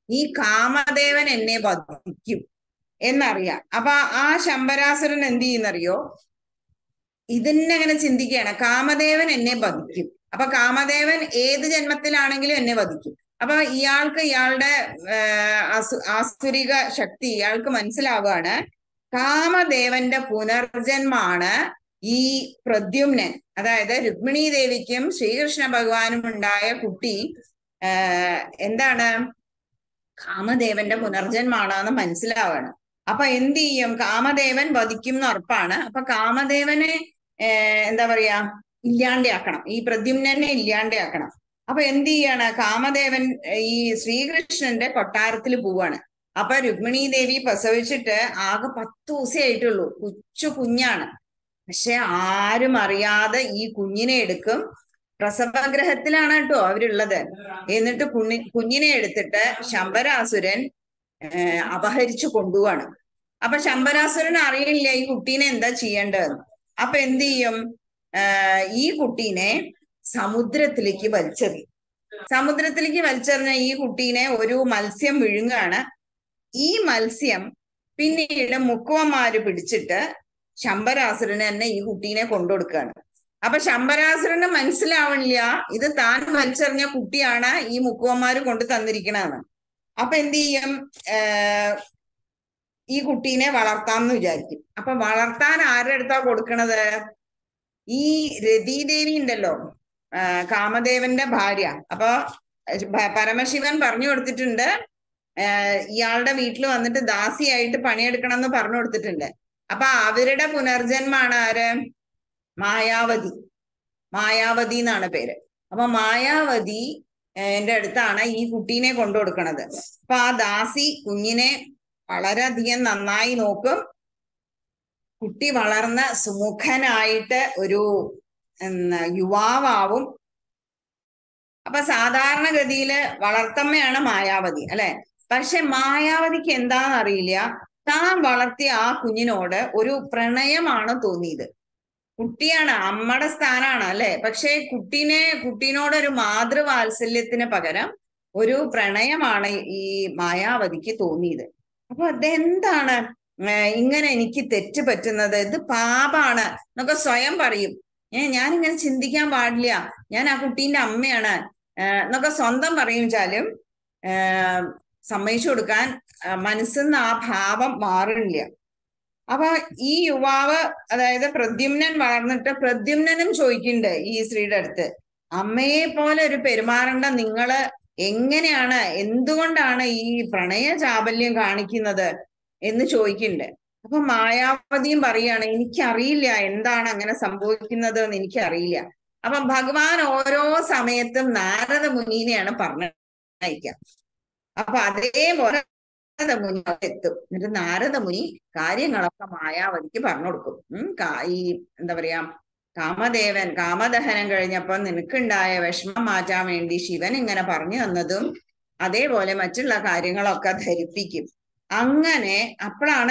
E: ഈ കാമദേവൻ എന്നെ വധിക്കും എന്നറിയാം. അപ്പൊ ആ ശമ്പരാസുരൻ എന്ത് ചെയ്യുന്നറിയോ, ഇതിനെ അങ്ങനെ ചിന്തിക്കുകയാണ്, കാമദേവൻ എന്നെ വധിക്കും. അപ്പൊ കാമദേവൻ ഏത് ജന്മത്തിലാണെങ്കിലും എന്നെ വധിക്കും. അപ്പൊ ഇയാൾക്ക് ഇയാളുടെ ആസുരിക ശക്തി ഇയാൾക്ക് മനസ്സിലാവുകയാണ്. കാമദേവന്റെ പുനർജന്മാണ് ഈ പ്രദ്യുമ്നൻ. അതായത് രുക്മിണി ദേവിക്കും ശ്രീകൃഷ്ണ ഭഗവാനും ഉണ്ടായ കുട്ടി എന്താണ്, കാമദേവന്റെ പുനർജന്മാണെന്ന് മനസ്സിലാവാണ്. അപ്പൊ എന്ത് ചെയ്യും, കാമദേവൻ വധിക്കും എന്ന് ഉറപ്പാണ്. അപ്പൊ കാമദേവനെ എന്താ പറയാ ഇല്ലാണ്ടാക്കണം, ഈ പ്രദ്യുമ്നനെ ഇല്ലാണ്ടാക്കണം. അപ്പൊ എന്ത് ചെയ്യാണ്, കാമദേവൻ ഈ ശ്രീകൃഷ്ണന്റെ കൊട്ടാരത്തിൽ പോവാണ്. അപ്പൊ രുക്മിണി ദേവി പ്രസവിച്ചിട്ട് ആകെ 10 ദിവസമേ ആയിട്ടുള്ളൂ, കുഞ്ഞാണ്. പക്ഷെ ആരും അറിയാതെ ഈ കുഞ്ഞിനെ എടുക്കും. പ്രസവഗ്രഹത്തിലാണ് കേട്ടോ അവരുള്ളത്. എന്നിട്ട് കുഞ്ഞിനെ എടുത്തിട്ട് ശമ്പരാസുരൻ അപഹരിച്ചു കൊണ്ടുപോവാണ്. അപ്പൊ ശമ്പരാസുരൻ അറിയില്ല ഈ കുട്ടീനെ എന്താ ചെയ്യേണ്ടതെന്ന്. അപ്പൊ എന്ത് ചെയ്യും, ഈ കുട്ടീനെ സമുദ്രത്തിലേക്ക് വലിച്ചെറിയും. സമുദ്രത്തിലേക്ക് വലിച്ചെറിഞ്ഞ ഈ കുട്ടീനെ ഒരു മത്സ്യം വിഴുങ്ങാണ്. ഈ മത്സ്യം പിന്നീട് മുക്കുവന്മാര് പിടിച്ചിട്ട് ശമ്പരാസുരന് തന്നെ ഈ കുട്ടീനെ കൊണ്ടുകൊടുക്കുകയാണ്. അപ്പൊ ശമ്പരാസുരന് മനസ്സിലാവണില്ല ഇത് താൻ വലിച്ചെറിഞ്ഞ കുട്ടിയാണ് ഈ മുക്കുവന്മാര് കൊണ്ട് തന്നിരിക്കണെന്ന്. അപ്പൊ എന്ത് ചെയ്യും, ഈ കുട്ടീനെ വളർത്താമെന്ന് വിചാരിക്കും. അപ്പൊ വളർത്താൻ ആരുടെ അടുത്താ കൊടുക്കണത്, ഈ രതീദേവി ഉണ്ടല്ലോ, കാമദേവന്റെ ഭാര്യ. അപ്പൊ പരമശിവൻ പറഞ്ഞു കൊടുത്തിട്ടുണ്ട്, ഇയാളുടെ വീട്ടിൽ വന്നിട്ട് ദാസിയായിട്ട് പണിയെടുക്കണം എന്ന് പറഞ്ഞു കൊടുത്തിട്ടുണ്ട്. അപ്പൊ അവരുടെ പുനർജന്മാണ് ആര്, മായാവതി. മായാവതി എന്നാണ് പേര്. അപ്പൊ മായാവതി എന്റെ അടുത്താണ് ഈ കുട്ടീനെ കൊണ്ടുകൊടുക്കണത്. അപ്പൊ ആ ദാസി കുഞ്ഞിനെ വളരെയധികം നന്നായി നോക്കും. കുട്ടി വളർന്ന് സുമുഖനായിട്ട് ഒരു യുവാവാവും. അപ്പൊ സാധാരണഗതിയില് വളർത്തമ്മയാണ് മായാവതി അല്ലെ. പക്ഷെ മായാവതിക്ക് എന്താണെന്ന് അറിയില്ല, താൻ വളർത്തിയ ആ കുഞ്ഞിനോട് ഒരു പ്രണയമാണ് തോന്നിയത്. കുട്ടിയാണ്, അമ്മയുടെ സ്ഥാനാണ് അല്ലെ. പക്ഷെ കുട്ടീനോടൊരു മാതൃവാത്സല്യത്തിന് പകരം ഒരു പ്രണയമാണ് ഈ മായാവതിക്ക് തോന്നിയത്. അപ്പൊ അതെന്താണ് ഇങ്ങനെ എനിക്ക് തെറ്റ് പറ്റുന്നത്, ഇത് പാപാണ് എന്നൊക്കെ സ്വയം പറയും. ഞാനിങ്ങനെ ചിന്തിക്കാൻ പാടില്ല, ഞാൻ ആ കുട്ടീന്റെ അമ്മയാണ് എന്നൊക്കെ സ്വന്തം പറയുവെച്ചാലും സമ്മതിച്ചു കൊടുക്കാൻ മനസ്സിന്ന് ആ ഭാവം മാറില്ല. അപ്പൊ ഈ യുവാവ്, അതായത് പ്രദ്യുമ്നൻ വളർന്നിട്ട് പ്രദ്യുമ്നനും ചോദിക്കുന്നുണ്ട് ഈ സ്ത്രീയുടെ അടുത്ത്, അമ്മയെ പോലെ ഒരു പെരുമാറേണ്ട നിങ്ങള് എങ്ങനെയാണ്, എന്തുകൊണ്ടാണ് ഈ പ്രണയ ചാബല്യം കാണിക്കുന്നത് എന്ന് ചോദിക്കുന്നുണ്ട്. അപ്പൊ മായാവതിയും പറയാണ്, എനിക്കറിയില്ല എന്താണ് അങ്ങനെ സംഭവിക്കുന്നത് എന്ന് എനിക്കറിയില്ല. അപ്പൊ ഭഗവാൻ ഓരോ സമയത്തും നാരദ മുനിനെയാണ് പറഞ്ഞയക്കുക. അപ്പൊ അതേപോലെ നാരദമുനി എത്തും. എന്നിട്ട് നാരദമുനി കാര്യങ്ങളൊക്കെ മായാവതിക്ക് പറഞ്ഞു കൊടുക്കും. ഈ എന്താ പറയാ, കാമദഹനം കഴിഞ്ഞപ്പോ നിനക്കുണ്ടായ വിഷമം മാറ്റാൻ വേണ്ടി ശിവൻ ഇങ്ങനെ പറഞ്ഞു തന്നതും അതേപോലെ മറ്റുള്ള കാര്യങ്ങളൊക്കെ ധരിപ്പിക്കും. അങ്ങനെ അപ്പോഴാണ്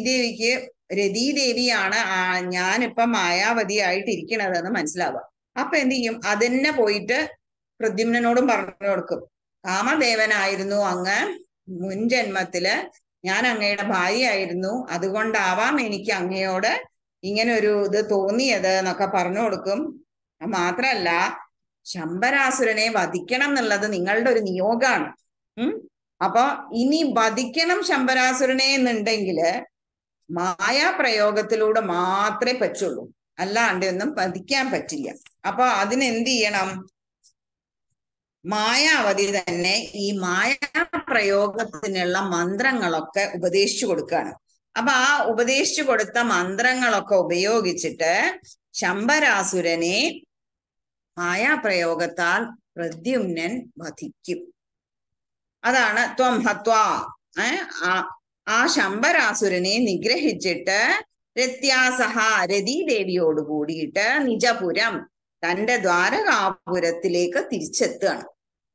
E: രതീദേവിയാണ് ഞാനിപ്പം മായാവതിയായിട്ടിരിക്കണതെന്ന് മനസ്സിലാവുക. അപ്പൊ എന്ത് ചെയ്യും, അതെന്നെ പോയിട്ട് പ്രദ്യുമ്നോടും പറഞ്ഞു കൊടുക്കും, കാമദേവനായിരുന്നു അങ്ങ് മുൻ ജന്മത്തില്, ഞാൻ അങ്ങയുടെ ഭാര്യയായിരുന്നു, അതുകൊണ്ടാവാം എനിക്ക് അങ്ങയോട് ഇങ്ങനെ ഒരു ഇത് തോന്നിയത് എന്നൊക്കെ പറഞ്ഞു കൊടുക്കും. മാത്രല്ല ശമ്പരാസുരനെ വധിക്കണം എന്നുള്ളത് നിങ്ങളുടെ ഒരു നിയോഗമാണ്. അപ്പൊ ഇനി വധിക്കണം ശമ്പരാസുരനെ എന്നുണ്ടെങ്കില് മായാപ്രയോഗത്തിലൂടെ മാത്രമേ പറ്റുള്ളൂ, അല്ലാണ്ട് ഒന്നും വധിക്കാൻ പറ്റില്ല. അപ്പൊ അതിനെന്ത് ചെയ്യണം, മായാവതി തന്നെ ഈ മായാപ്രയോഗത്തിനുള്ള മന്ത്രങ്ങളൊക്കെ ഉപദേശിച്ചു കൊടുക്കുകയാണ്. അപ്പൊ ആ ഉപദേശിച്ചു കൊടുത്ത മന്ത്രങ്ങളൊക്കെ ഉപയോഗിച്ചിട്ട് ശമ്പരാസുരനെ മായാപ്രയോഗത്താൽ പ്രദ്യുമ്നൻ വധിക്കും. അതാണ് ത്വം ഹത്വാ. ആ ശമ്പരാസുരനെ നിഗ്രഹിച്ചിട്ട് രത്യാസഹ രതീദേവിയോട് കൂടിയിട്ട് നിജപുരം തന്റെ ദ്വാരകാപുരത്തിലേക്ക് തിരിച്ചെത്തുകയാണ്.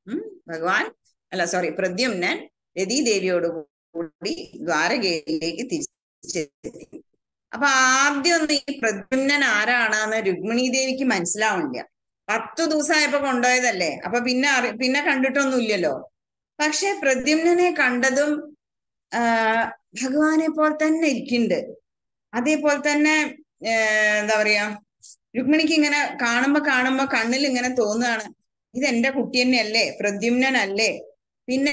E: പ്രദ്യുമ്നൻ രതീദേവിയോട് കൂടി ദ്വാരകയിലേക്ക് തിരിച്ചെത്തി. അപ്പൊ ആദ്യം ഒന്നും ഈ പ്രദ്യുമ്നൻ ആരാണെന്ന് രുക്മിണി ദേവിക്ക് മനസ്സിലാവണില്ല. 10 ദിവസമായപ്പോ കൊണ്ടുപോയതല്ലേ. അപ്പൊ പിന്നെ കണ്ടിട്ടൊന്നും ഇല്ലല്ലോ. പക്ഷെ പ്രദ്യുമ്നനെ കണ്ടതും ഭഗവാനെ പോലെ തന്നെ ഇരിക്കുന്നുണ്ട്. അതേപോലെ തന്നെ എന്താ പറയാ, രുക്മിണിക്ക് ഇങ്ങനെ കാണുമ്പോ കണ്ണിൽ ഇങ്ങനെ തോന്നുകയാണ്, ഇത് എന്റെ കുട്ടി തന്നെയല്ലേ, പ്രദ്യുമ്നനല്ലേ. പിന്നെ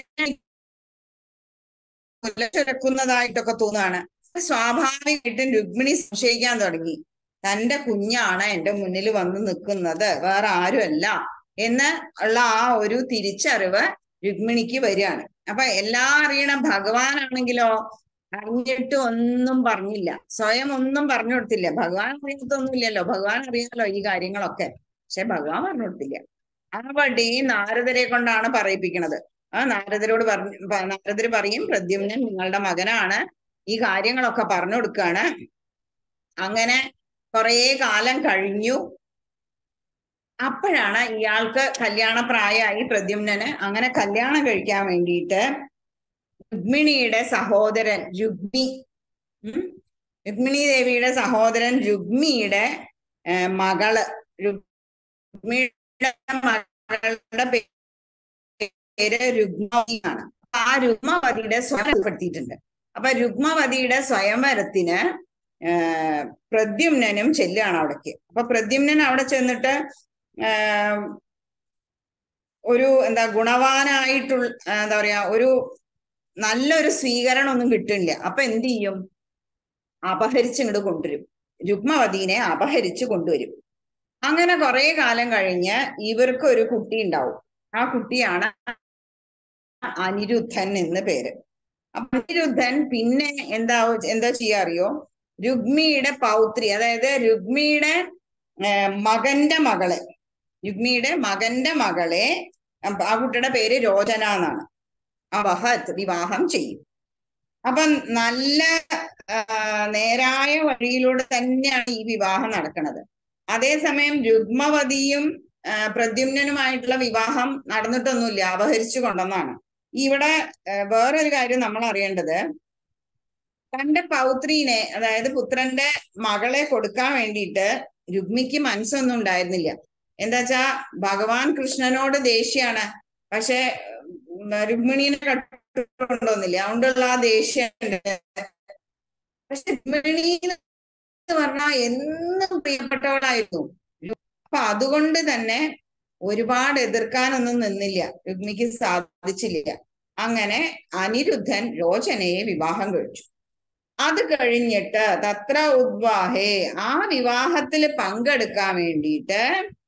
E: ചുരക്കുന്നതായിട്ടൊക്കെ തോന്നുകയാണ്. സ്വാഭാവികമായിട്ടും രുക്മിണി സംശയിക്കാൻ തുടങ്ങി, തന്റെ കുഞ്ഞാണ് എന്റെ മുന്നിൽ വന്ന് നിൽക്കുന്നത്, വേറെ ആരുമല്ല എന്ന് ഉള്ള ആ ഒരു തിരിച്ചറിവ് രുക്മിണിക്ക് വരികയാണ്. അപ്പൊ എല്ലാം അറിയണം ഭഗവാനാണെങ്കിലോ അറിഞ്ഞിട്ട് ഒന്നും പറഞ്ഞില്ല, സ്വയം ഒന്നും പറഞ്ഞു കൊടുത്തില്ല. ഭഗവാൻ അറിയത്തൊന്നുമില്ലല്ലോ, ഭഗവാൻ അറിയാമല്ലോ ഈ കാര്യങ്ങളൊക്കെ, പക്ഷെ ഭഗവാൻ പറഞ്ഞു കൊടുത്തില്ല. അവിടെ നാരദരെ കൊണ്ടാണ് പറയിപ്പിക്കണത്. ആ നാരദരോട് നാരദര് പറയും, പ്രദ്യുമ്നൻ നിങ്ങളുടെ മകനാണ്, ഈ കാര്യങ്ങളൊക്കെ പറഞ്ഞു കൊടുക്കുകയാണ്. അങ്ങനെ കുറെ കാലം കഴിഞ്ഞു. അപ്പോഴാണ് ഇയാൾക്ക് കല്യാണപ്രായമായി പ്രദ്യുമ്നന്. അങ്ങനെ കല്യാണം കഴിക്കാൻ വേണ്ടിയിട്ട് രുക്മിണിയുടെ സഹോദരൻ രുക്മിണി ദേവിയുടെ സഹോദരൻ രുക്മിയുടെ മകള്, രുക്മിണിയുടെ മകളുടെ പേര് രുക്മവതിയാണ്. ആ രുക്മവതിയുടെ സ്വയംപ്പെടുത്തിയിട്ടുണ്ട്. അപ്പൊ രുക്മവതിയുടെ സ്വയംവരത്തിന് പ്രദ്യുമ്നനും ചെല്ലുകയാണ് അവിടേക്ക്. അപ്പൊ പ്രദ്യുമ്നൻ അവിടെ ചെന്നിട്ട് ഒരു ഗുണവാനായിട്ടുള്ള എന്താ പറയാ, ഒരു നല്ലൊരു സ്വീകരണം ഒന്നും കിട്ടില്ല. അപ്പൊ എന്ത് ചെയ്യും, അപഹരിച്ച് ഇങ്ങോട്ട് കൊണ്ടുവരും, രുക്മവതിനെ അപഹരിച്ച് കൊണ്ടുവരും. അങ്ങനെ കുറെ കാലം കഴിഞ്ഞ് ഇവർക്ക് ഒരു കുട്ടി ഉണ്ടാവും. ആ കുട്ടിയാണ് അനിരുദ്ധൻ എന്ന് പേര്. അപ്പൊ അനിരുദ്ധൻ പിന്നെ എന്താ ചെയ്യാ അറിയോ, രുക്മിയുടെ പൗത്രി, അതായത് രുക്മിയുടെ മകന്റെ മകളെ ആ കുട്ടിയുടെ പേര് രോചന എന്നാണ്, വിവാഹം ചെയ്യും. അപ്പൊ നല്ല നേരായ വഴിയിലൂടെ തന്നെയാണ് ഈ വിവാഹം നടക്കുന്നത്. അതേസമയം രുക്മവതിയും പ്രദ്യുമ്നനുമായിട്ടുള്ള വിവാഹം നടന്നിട്ടൊന്നുമില്ല, അപഹരിച്ചു കൊണ്ടെന്നാണ്. ഇവിടെ വേറൊരു കാര്യം നമ്മൾ അറിയേണ്ടത്, തന്റെ പൗത്രീനെ, അതായത് പുത്രന്റെ മകളെ കൊടുക്കാൻ വേണ്ടിയിട്ട് രുക്മിക്ക് മനസ്സൊന്നും ഉണ്ടായിരുന്നില്ല. എന്താ വെച്ചാ ഭഗവാൻ കൃഷ്ണനോട് ദേഷ്യാണ്, പക്ഷെ രുക്മിണീനെ കണ്ടുകൊണ്ടോന്നില്ല, അതുകൊണ്ടുള്ള ആ ദേഷ്യം. പക്ഷെ രുക്മിണി എന്ന് പറഞ്ഞാൽ എന്നും പ്രിയപ്പെട്ടവളായിരുന്നു. അപ്പൊ അതുകൊണ്ട് തന്നെ ഒരുപാട് എതിർക്കാനൊന്നും നിന്നില്ല, രുക്മിക്ക് സാധിച്ചില്ല. അങ്ങനെ അനിരുദ്ധൻ രോചനയെ വിവാഹം കഴിച്ചു. അത് കഴിഞ്ഞിട്ട് തത്ര ഉദ്വാഹേ, ആ വിവാഹത്തിൽ പങ്കെടുക്കാൻ വേണ്ടിയിട്ട്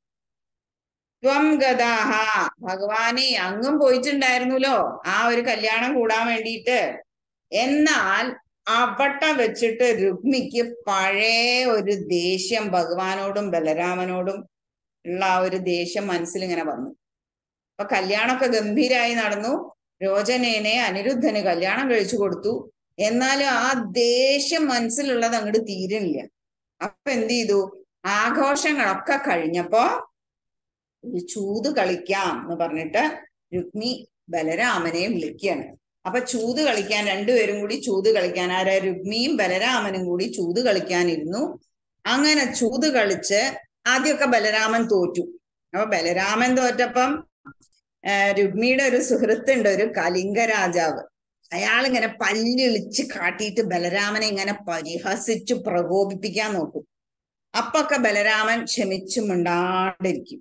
E: ത്വം ഗതാഹ, ഭഗവാനെ അങ്ങും പോയിട്ടുണ്ടായിരുന്നല്ലോ ആ ഒരു കല്യാണം കൂടാൻ വേണ്ടിയിട്ട്. എന്നാൽ അവിടെ വെച്ചിട്ട് രുക്മിക്ക് പഴയ ഒരു ദേഷ്യം ഭഗവാനോടും ബലരാമനോടും ഉള്ള ആ ഒരു ദേഷ്യം മനസ്സിലിങ്ങനെ വന്നു. അപ്പൊ കല്യാണമൊക്കെ ഗംഭീരായി നടന്നു. രോചനേനെ അനിരുദ്ധന് കല്യാണം കഴിച്ചു കൊടുത്തു. എന്നാലും ആ ദേഷ്യം മനസ്സിലുള്ളത് അങ്ങോട്ട് തീരുന്നില്ല. അപ്പൊ എന്ത് ചെയ്തു, ആഘോഷങ്ങളൊക്കെ കഴിഞ്ഞപ്പോ ഒരു ചൂത് കളിക്കാം എന്ന് പറഞ്ഞിട്ട് രുക്മി ബലരാമനെ വിളിക്കുകയാണ്. അപ്പൊ ചൂത് കളിക്കാൻ രണ്ടുപേരും കൂടി ചൂത് കളിക്കാൻ, ആരാ, രുക്മിയും ബലരാമനും കൂടി ചൂത് കളിക്കാനിരുന്നു. അങ്ങനെ ചൂത് കളിച്ച് ആദ്യമൊക്കെ ബലരാമൻ തോറ്റു. അപ്പൊ ബലരാമൻ തോറ്റപ്പം രുക്മിയുടെ ഒരു സുഹൃത്തുണ്ട്, ഒരു കലിംഗ രാജാവ്. അയാളിങ്ങനെ പല്ലിളിച്ച് കാട്ടിയിട്ട് ബലരാമനെ ഇങ്ങനെ പരിഹസിച്ചു പ്രകോപിപ്പിക്കാൻ നോക്കും. അപ്പൊക്കെ ബലരാമൻ ക്ഷമിച്ചു മിണ്ടാണ്ടിരിക്കും.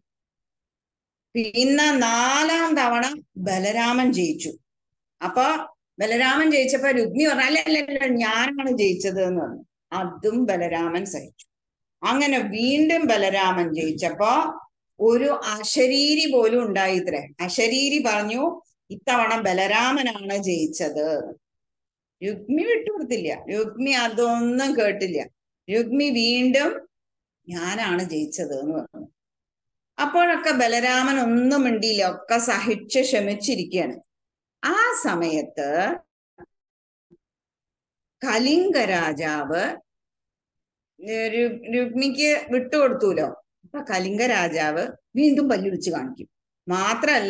E: പിന്നെ 4ാം തവണ ബലരാമൻ ജയിച്ചു. അപ്പൊ ബലരാമൻ ജയിച്ചപ്പോ രുക്മി പറഞ്ഞു, അല്ല ഞാനാണ് ജയിച്ചത് എന്ന് പറഞ്ഞു. അതും ബലരാമൻ സഹിച്ചു. അങ്ങനെ വീണ്ടും ബലരാമൻ ജയിച്ചപ്പോ ഒരു അശരീരി പോലും ഉണ്ടായിത്രേ. അശരീരി പറഞ്ഞു, ഇത്തവണ ബലരാമനാണ് ജയിച്ചത്. രുക്മി വിട്ടുകൊടുത്തില്ല, രുക്മി അതൊന്നും കേട്ടില്ല. രുക്മി വീണ്ടും ഞാനാണ് ജയിച്ചത് എന്ന് പറഞ്ഞു. അപ്പോഴൊക്കെ ബലരാമൻ ഒന്നും മിണ്ടിയില്ല, ഒക്കെ സഹിച്ച് ക്ഷമിച്ചിരിക്കുകയാണ്. ആ സമയത്ത് കലിംഗ രാജാവ് രുക്മിക്ക് വിട്ടുകൊടുത്തൂലോ. അപ്പൊ കലിംഗ രാജാവ് വീണ്ടും പല്ലുവിളിച്ച് കാണിക്കും. മാത്രല്ല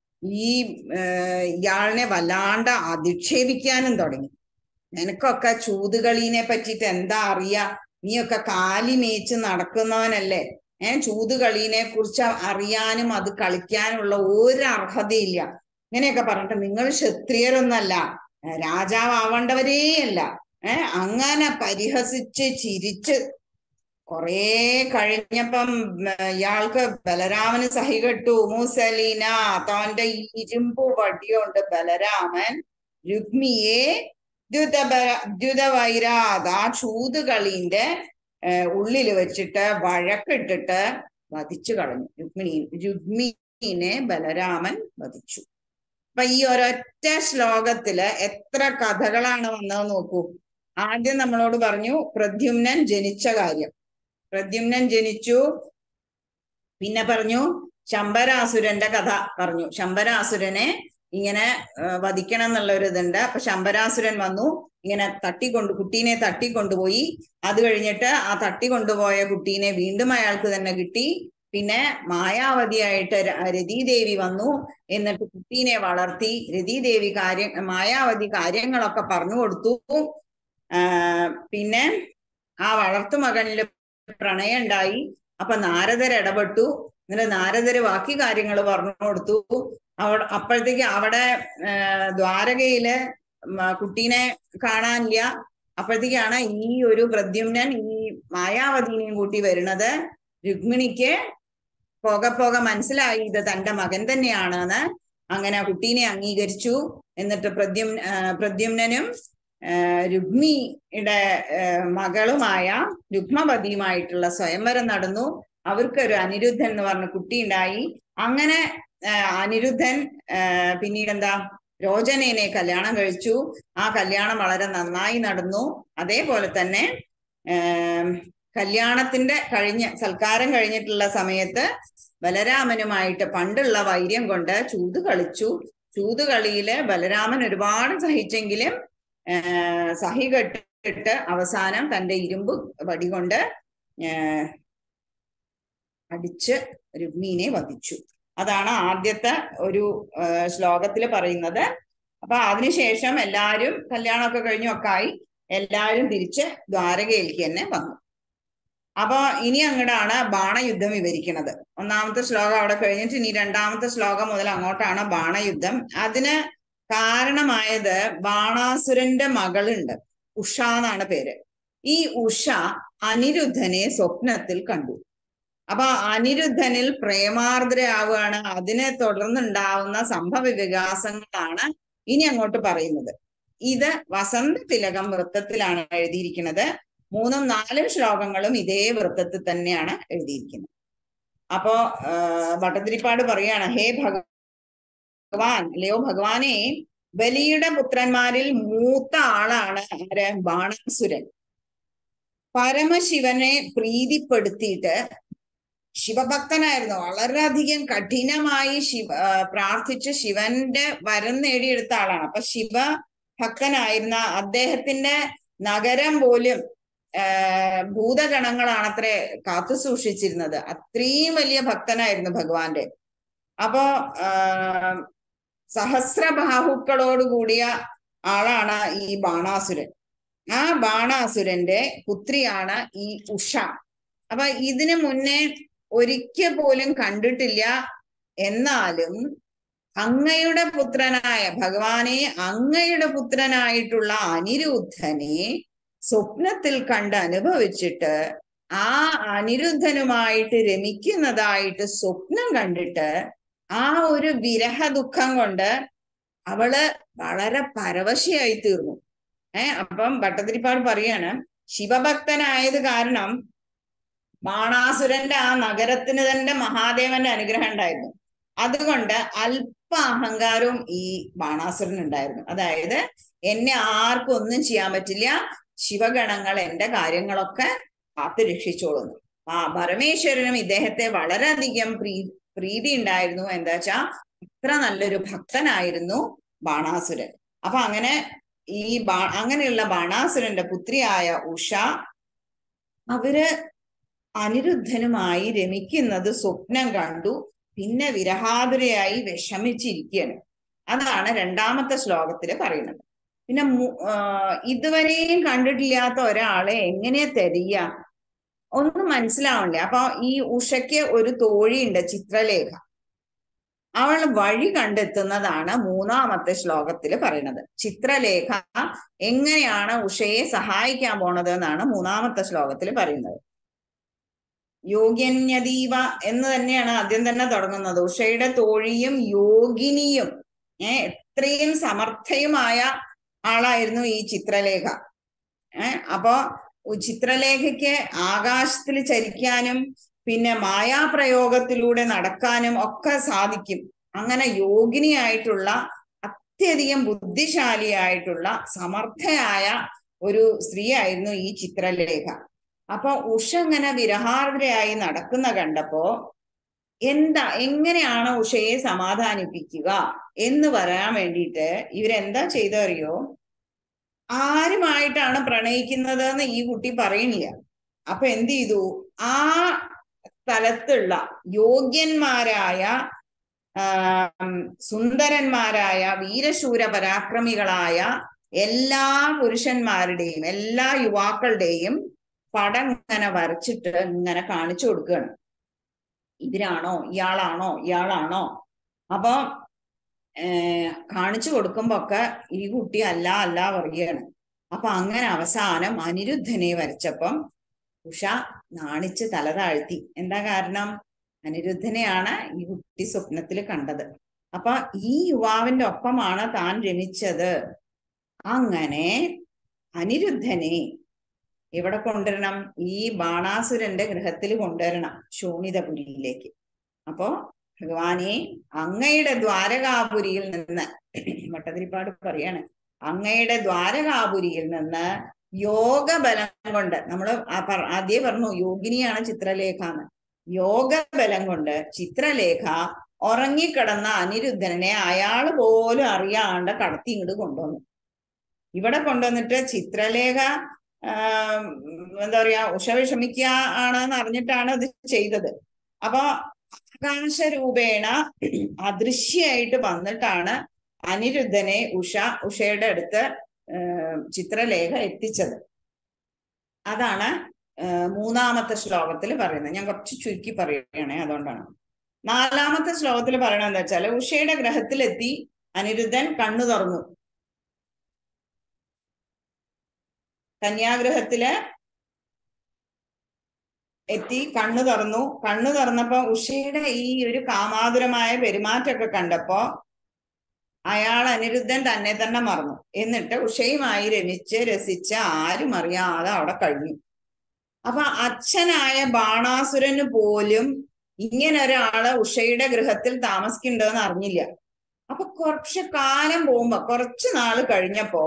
E: ഇയാളിനെ വല്ലാണ്ട് അധിക്ഷേപിക്കാനും തുടങ്ങി. നിനക്കൊക്കെ ചൂതുകളീനെ പറ്റിയിട്ട് എന്താ അറിയാ, നീയൊക്കെ കാലി മേച്ച് നടക്കുന്നവനല്ലേ, ചൂതുകളീനെ കുറിച്ച് അറിയാനും അത് കളിക്കാനുള്ള ഒരു അർഹതയില്ല. ഇങ്ങനെയൊക്കെ പറഞ്ഞിട്ട് നിങ്ങൾ ക്ഷത്രിയരൊന്നല്ല, രാജാവാവേണ്ടവരേയല്ല, അങ്ങനെ പരിഹസിച്ച് ചിരിച്ച് കൊറേ കഴിഞ്ഞപ്പം ഇയാൾക്ക് ബലരാമന് സഹികെട്ടു. മുസലിന തന്റെ ഇരുമ്പു വടിയുണ്ട് ബലരാമൻ രുക്മിയെ ദ്യുതവൈരാത് ആ ചൂതുകളിന്റെ ഉള്ളിൽ വെച്ചിട്ട് വഴക്കിട്ടിട്ട് വധിച്ചു കളഞ്ഞു. രുക്മിണീനെ ബലരാമൻ വധിച്ചു. അപ്പൊ ഈ ഒരൊറ്റ ശ്ലോകത്തില് എത്ര കഥകളാണ് വന്നത് നോക്കൂ. ആദ്യം നമ്മളോട് പറഞ്ഞു പ്രദ്യുമ്നൻ ജനിച്ച കാര്യം, പ്രദ്യുമ്നൻ ജനിച്ചു. പിന്നെ പറഞ്ഞു ശംബരാസുരന്റെ കഥ പറഞ്ഞു. ശംബരാസുരനെ ഇങ്ങനെ വധിക്കണം എന്നുള്ള ഒരു ഇതുണ്ട്. അപ്പൊ ശംബരാസുരൻ വന്നു, ഇങ്ങനെ കുട്ടീനെ തട്ടിക്കൊണ്ടുപോയി. അത് കഴിഞ്ഞിട്ട് ആ തട്ടിക്കൊണ്ടുപോയ കുട്ടീനെ വീണ്ടും അയാൾക്ക് തന്നെ കിട്ടി. പിന്നെ മായാവതിയായിട്ട് രതീദേവി വന്നു. എന്നിട്ട് കുട്ടീനെ വളർത്തി. രതീദേവി മായാവതി കാര്യങ്ങളൊക്കെ പറഞ്ഞു കൊടുത്തു. പിന്നെ ആ വളർത്തുമകനില് പ്രണയം ഉണ്ടായി. അപ്പൊ നാരദർ ഇടപെട്ടു. എന്നിട്ട് നാരദര് ബാക്കി കാര്യങ്ങൾ പറഞ്ഞു കൊടുത്തു. അപ്പോഴത്തേക്ക് അവിടെ ദ്വാരകയില് കുട്ടീനെ കാണാനില്ല. അപ്പോഴത്തേക്കാണ് ഈ ഒരു പ്രദ്യുമ്നൻ ഈ മായാവതിനെയും കൂട്ടി വരുന്നത്. രുക്മിണിക്ക് പോകെ മനസ്സിലായി ഇത് തന്റെ മകൻ തന്നെയാണെന്ന്. അങ്ങനെ കുട്ടീനെ അംഗീകരിച്ചു. എന്നിട്ട് പ്രദ്യുമ്നനും രുക്മിയുടെ മകളുമായ രുക്മവതിയുമായിട്ടുള്ള സ്വയംവരം നടന്നു. അവർക്കൊരു അനിരുദ്ധൻ എന്ന് പറഞ്ഞ കുട്ടി ഉണ്ടായി. അങ്ങനെ അനിരുദ്ധൻ പിന്നീട് രോചനേനെ കല്യാണം കഴിച്ചു. ആ കല്യാണം വളരെ നന്നായി നടന്നു. അതേപോലെ തന്നെ കല്യാണത്തിന്റെ സൽക്കാരം കഴിഞ്ഞിട്ടുള്ള സമയത്ത് ബലരാമനുമായിട്ട് പണ്ടുള്ള വൈര്യം കൊണ്ട് ചൂത് കളിച്ചു. ചൂതുകളിയില് ബലരാമൻ ഒരുപാട് സഹിച്ചെങ്കിലും സഹികെട്ടിട്ട് അവസാനം തന്റെ ഇരുമ്പ് വടി കൊണ്ട് അടിച്ച് രുക്മിണീനെ വധിച്ചു. അതാണ് ആദ്യത്തെ ഒരു ശ്ലോകത്തിൽ പറയുന്നത്. അപ്പൊ അതിനുശേഷം എല്ലാവരും കല്യാണമൊക്കെ കഴിഞ്ഞു ഒക്കെ ആയി, എല്ലാവരും തിരിച്ച് ദ്വാരകയിലേക്ക് തന്നെ വന്നു. അപ്പൊ ഇനി അങ്ങോട്ടാണ് ബാണയുദ്ധം വിവരിക്കുന്നത്. ഒന്നാമത്തെ ശ്ലോകം അവിടെ കഴിഞ്ഞിട്ട് ഇനി രണ്ടാമത്തെ ശ്ലോകം മുതൽ അങ്ങോട്ടാണ് ബാണയുദ്ധം. അതിന് കാരണമായത് ബാണാസുരന്റെ മകളുണ്ട്, ഉഷ എന്നാണ് പേര്. ഈ ഉഷ അനിരുദ്ധനെ സ്വപ്നത്തിൽ കണ്ടു. അപ്പൊ അനിരുദ്ധനിൽ പ്രേമാർദ്രയാവുകയാണ്. അതിനെ തുടർന്നുണ്ടാവുന്ന സംഭവ വികാസങ്ങളാണ് ഇനി അങ്ങോട്ട് പറയുന്നത്. ഇത് വസന്ത തിലകം വൃത്തത്തിലാണ് എഴുതിയിരിക്കുന്നത്. 3ഉം 4ഉം ശ്ലോകങ്ങളും ഇതേ വൃത്തത്തിൽ തന്നെയാണ് എഴുതിയിരിക്കുന്നത്. അപ്പോ ഭട്ടതിരിപ്പാട് പറയാണ്, ഹേ ഭഗവാൻ, അല്ലയോ ഭഗവാനെ, ബലിയുടെ പുത്രന്മാരിൽ മൂത്ത ആളാണ് ആര്? ബാണാസുരൻ. പരമശിവനെ പ്രീതിപ്പെടുത്തിയിട്ട് ശിവഭക്തനായിരുന്നു. വളരെയധികം കഠിനമായി പ്രാർത്ഥിച്ച് ശിവന്റെ വരം നേടിയെടുത്ത ആളാണ്. അപ്പൊ ശിവഭക്തനായിരുന്ന അദ്ദേഹത്തിന്റെ നഗരം പോലും ഭൂതഗണങ്ങളാണത്രേ കാത്തു സൂക്ഷിച്ചിരുന്നത്. അത്രയും വലിയ ഭക്തനായിരുന്നു ഭഗവാന്റെ. അപ്പോ സഹസ്രബാഹുക്കളോട് കൂടിയ ആളാണ് ഈ ബാണാസുരൻ. ആ ബാണാസുരന്റെ പുത്രിയാണ് ഈ ഉഷ. അപ്പൊ ഇതിനു മുന്നേ ഒരിക്കൽ പോലും കണ്ടിട്ടില്ല. എന്നാലും അങ്ങയുടെ പുത്രനായ ഭഗവാനെ, അങ്ങയുടെ പുത്രനായിട്ടുള്ള അനിരുദ്ധനെ സ്വപ്നത്തിൽ കണ്ട് അനുഭവിച്ചിട്ട് ആ അനിരുദ്ധനുമായിട്ട് രമിക്കുന്നതായിട്ട് സ്വപ്നം കണ്ടിട്ട് ആ ഒരു വിരഹ ദുഃഖം കൊണ്ട് അവള് വളരെ പരവശയായി തീർന്നു. അപ്പം ഭട്ടതിരിപ്പാട് പറയാണ്, ശിവഭക്തനായത് കാരണം ബാണാസുരന്റെ ആ നഗരത്തിന് തന്നെ മഹാദേവന്റെ അനുഗ്രഹം ഉണ്ടായിരുന്നു. അതുകൊണ്ട് അല്പ അഹങ്കാരവും ഈ ബാണാസുരൻ ഉണ്ടായിരുന്നു. അതായത് എന്നെ ആർക്കും ഒന്നും ചെയ്യാൻ പറ്റില്ല, ശിവഗണങ്ങൾ എന്റെ കാര്യങ്ങളൊക്കെ കാത്തു രക്ഷിച്ചോളുന്നു. പരമേശ്വരനും ഇദ്ദേഹത്തെ വളരെയധികം പ്രീതി ഉണ്ടായിരുന്നു. എന്താ വെച്ചാ ഇത്ര നല്ലൊരു ഭക്തനായിരുന്നു ബാണാസുരൻ. അപ്പൊ അങ്ങനെ അങ്ങനെയുള്ള ബാണാസുരന്റെ പുത്രിയായ ഉഷ അവര് അനിരുദ്ധനുമായി രമിക്കുന്നത് സ്വപ്നം കണ്ടു. പിന്നെ വിരഹാതുരയായി വിഷമിച്ചിരിക്കുകയാണ്. അതാണ് രണ്ടാമത്തെ ശ്ലോകത്തില് പറയുന്നത്. പിന്നെ ഇതുവരെയും കണ്ടിട്ടില്ലാത്ത ഒരാളെ എങ്ങനെ തെരയ, ഒന്നും മനസ്സിലാവണ്ടേ. അപ്പൊ ഈ ഉഷയ്ക്ക് ഒരു തോഴിയുണ്ട്, ചിത്രലേഖ. അവൾ വഴി കണ്ടെത്തുന്നതാണ് മൂന്നാമത്തെ ശ്ലോകത്തിൽ പറയുന്നത്. ചിത്രലേഖ എങ്ങനെയാണ് ഉഷയെ സഹായിക്കാൻ പോണത് എന്നാണ് മൂന്നാമത്തെ ശ്ലോകത്തിൽ പറയുന്നത്. യോഗ്യന്യതീവ എന്ന് തന്നെയാണ് ആദ്യം തന്നെ തുടങ്ങുന്നത്. ഉഷയുടെ തോഴിയും യോഗിനിയും എത്രയും സമർത്ഥയുമായ ആളായിരുന്നു ഈ ചിത്രലേഖ. അപ്പോ ചിത്രലേഖയ്ക്ക് ആകാശത്തിൽ ചരിക്കാനും പിന്നെ മായാപ്രയോഗത്തിലൂടെ നടക്കാനും ഒക്കെ സാധിക്കും. അങ്ങനെ യോഗിനിയായിട്ടുള്ള അത്യധികം ബുദ്ധിശാലിയായിട്ടുള്ള സമർത്ഥയായ ഒരു സ്ത്രീ ആയിരുന്നു ഈ ചിത്രലേഖ. അപ്പൊ ഉഷ ഇങ്ങനെ വിരഹാർദ്രയായി നടക്കുന്ന കണ്ടപ്പോ എങ്ങനെയാണ് ഉഷയെ സമാധാനിപ്പിക്കുക എന്ന് പറയാൻ വേണ്ടിയിട്ട് ഇവരെന്താ ചെയ്തറിയോ? ആരുമായിട്ടാണ് പ്രണയിക്കുന്നത് എന്ന് ഈ കുട്ടി പറയണില്ല. അപ്പൊ എന്ത് ചെയ്തു? ആ സ്ഥലത്തുള്ള യോഗ്യന്മാരായ സുന്ദരന്മാരായ വീരശൂര പരാക്രമികളായ എല്ലാ പുരുഷന്മാരുടെയും എല്ലാ യുവാക്കളുടെയും പടം ഇങ്ങനെ വരച്ചിട്ട് ഇങ്ങനെ കാണിച്ചു കൊടുക്കുകയാണ്. ഇവരാണോ, ഇയാളാണോ, ഇയാളാണോ? അപ്പൊ കാണിച്ചു കൊടുക്കുമ്പോ ഒക്കെ ഈ കുട്ടി അല്ല അല്ല പറയുകയാണ്. അപ്പൊ അങ്ങനെ അവസാനം അനിരുദ്ധനെ വരച്ചപ്പം ഉഷ നാണിച്ച് തല താഴ്ത്തി. എന്താ കാരണം? അനിരുദ്ധനെയാണ് ഈ കുട്ടി സ്വപ്നത്തിൽ കണ്ടത്. അപ്പൊ ഈ യുവാവിന്റെ ഒപ്പമാണ് താൻ രമിച്ചത്. അങ്ങനെ അനിരുദ്ധനെ എവിടെ കൊണ്ടുവരണം? ഈ ബാണാസുരന്റെ ഗൃഹത്തിൽ കൊണ്ടുവരണം, ശോണിതപുരിയിലേക്ക്. അപ്പോ ഭഗവാനെ, അങ്ങയുടെ ദ്വാരകാപുരിയിൽ നിന്ന്, ഭട്ടതിരിപ്പാട് പറയാണ്, അങ്ങയുടെ ദ്വാരകാപുരിയിൽ നിന്ന് യോഗബലം കൊണ്ട്, നമ്മള് ആദ്യം പറഞ്ഞു യോഗിനിയാണ് ചിത്രലേഖ എന്ന്, യോഗബലം കൊണ്ട് ചിത്രലേഖ ഉറങ്ങിക്കിടന്ന അനിരുദ്ധനെ അയാള് പോലും അറിയാണ്ട് കടത്തി ഇങ്ങോട്ട് കൊണ്ടുവന്നു. ഇവിടെ കൊണ്ടുവന്നിട്ട് ചിത്രലേഖ എന്താ പറയാ, ഉഷ വിഷമിക്കുക ആണെന്ന് അറിഞ്ഞിട്ടാണ് ഇത് ചെയ്തത്. അപ്പൊ ആകാശരൂപേണ അദൃശ്യമായിട്ട് വന്നിട്ടാണ് അനിരുദ്ധനെ ഉഷയുടെ അടുത്ത് ചിത്രലേഖ എത്തിച്ചത്. അതാണ് മൂന്നാമത്തെ ശ്ലോകത്തിൽ പറയുന്നത്. ഞാൻ കുറച്ച് ചുരുക്കി പറയുകയാണെ, അതുകൊണ്ടാണ്. നാലാമത്തെ ശ്ലോകത്തിൽ പറയണത് എന്താ വെച്ചാല്, ഉഷയുടെ ഗ്രഹത്തിലെത്തി അനിരുദ്ധൻ കണ്ണു തുറന്നു. കന്യാഗ്രഹത്തില് എത്തി കണ്ണു തുറന്നു. കണ്ണു തുറന്നപ്പോ ഉഷയുടെ ഈ ഒരു കാമാതുരമായ പെരുമാറ്റമൊക്കെ കണ്ടപ്പോ അയാൾ അനിരുദ്ധൻ തന്നെ തന്നെ മറന്നു. എന്നിട്ട് ഉഷയുമായി രസിച്ച് ആരും അറിയാതെ അവിടെ കഴിഞ്ഞു. അപ്പൊ അച്ഛനായ ബാണാസുരന് പോലും ഇങ്ങനെ ഒരാള് ഉഷയുടെ ഗൃഹത്തിൽ താമസിക്കുന്നുണ്ടെന്ന് അറിഞ്ഞില്ല. അപ്പൊ കുറച്ച് കാലം പോകുമ്പോ, കുറച്ചു നാള് കഴിഞ്ഞപ്പോ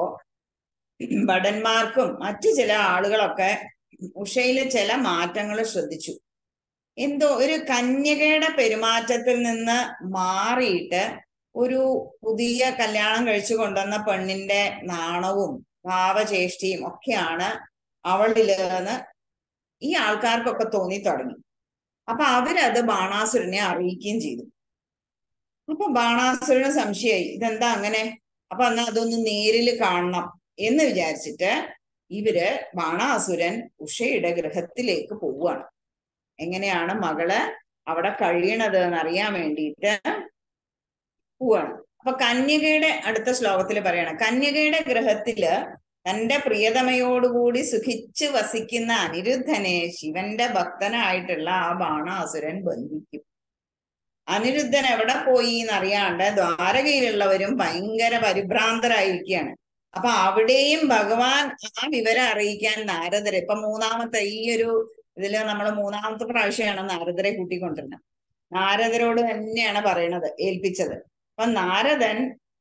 E: ഭടന്മാർക്കും മറ്റു ചില ആളുകളൊക്കെ ഉഷയില് ചില മാറ്റങ്ങൾ ശ്രദ്ധിച്ചു. എന്തോ ഒരു കന്യകയുടെ പെരുമാറ്റത്തിൽ നിന്ന് മാറിയിട്ട് ഒരു പുതിയ കല്യാണം കഴിച്ചു കൊണ്ടുവന്ന പെണ്ണിന്റെ നാണവും ഭാവചേഷ്ടിയും ഒക്കെയാണ് അവളിലെന്ന് ഈ ആൾക്കാർക്കൊക്കെ തോന്നി തുടങ്ങി. അപ്പൊ അവരത് ബാണാസുരനെ അറിയിക്കുകയും ചെയ്തു. അപ്പൊ ബാണാസുരന് സംശയമായി, ഇതെന്താ അങ്ങനെ? അപ്പൊ എന്നാ അതൊന്ന് നേരിൽ കാണണം എന്ന് വിചാരിച്ചിട്ട് ഇവര് ബാണാസുരൻ ഉഷയുടെ ഗൃഹത്തിലേക്ക് പോവുകയാണ്. എങ്ങനെയാണ് മകള് അവിടെ കഴിയണത് എന്നറിയാൻ വേണ്ടിയിട്ട് പോവാണ്. അപ്പൊ കന്യകയുടെ അടുത്ത ശ്ലോകത്തിൽ പറയണം, കന്യകയുടെ ഗൃഹത്തില് തന്റെ പ്രിയതമയോടുകൂടി സുഖിച്ച് വസിക്കുന്ന അനിരുദ്ധനെ ശിവന്റെ ഭക്തനായിട്ടുള്ള ആ ബാണാസുരൻ ബന്ധിക്കും. അനിരുദ്ധൻ എവിടെ പോയി എന്നറിയാണ്ട് ദ്വാരകയിലുള്ളവരും ഭയങ്കര പരിഭ്രാന്തരായിരിക്കുകയാണ്. അപ്പൊ അവിടെയും ഭഗവാൻ ആ വിവരം അറിയിക്കാൻ നാരദരെ, ഇപ്പൊ മൂന്നാമത്തെ ഈ ഒരു ഇതില് നമ്മൾ മൂന്നാമത്തെ പ്രാവശ്യമാണ് നാരദരെ കൂട്ടിക്കൊണ്ടിരുന്നത്. നാരദരോട് തന്നെയാണ് പറയണത്, ഏൽപ്പിച്ചത്. അപ്പൊ നാരദൻ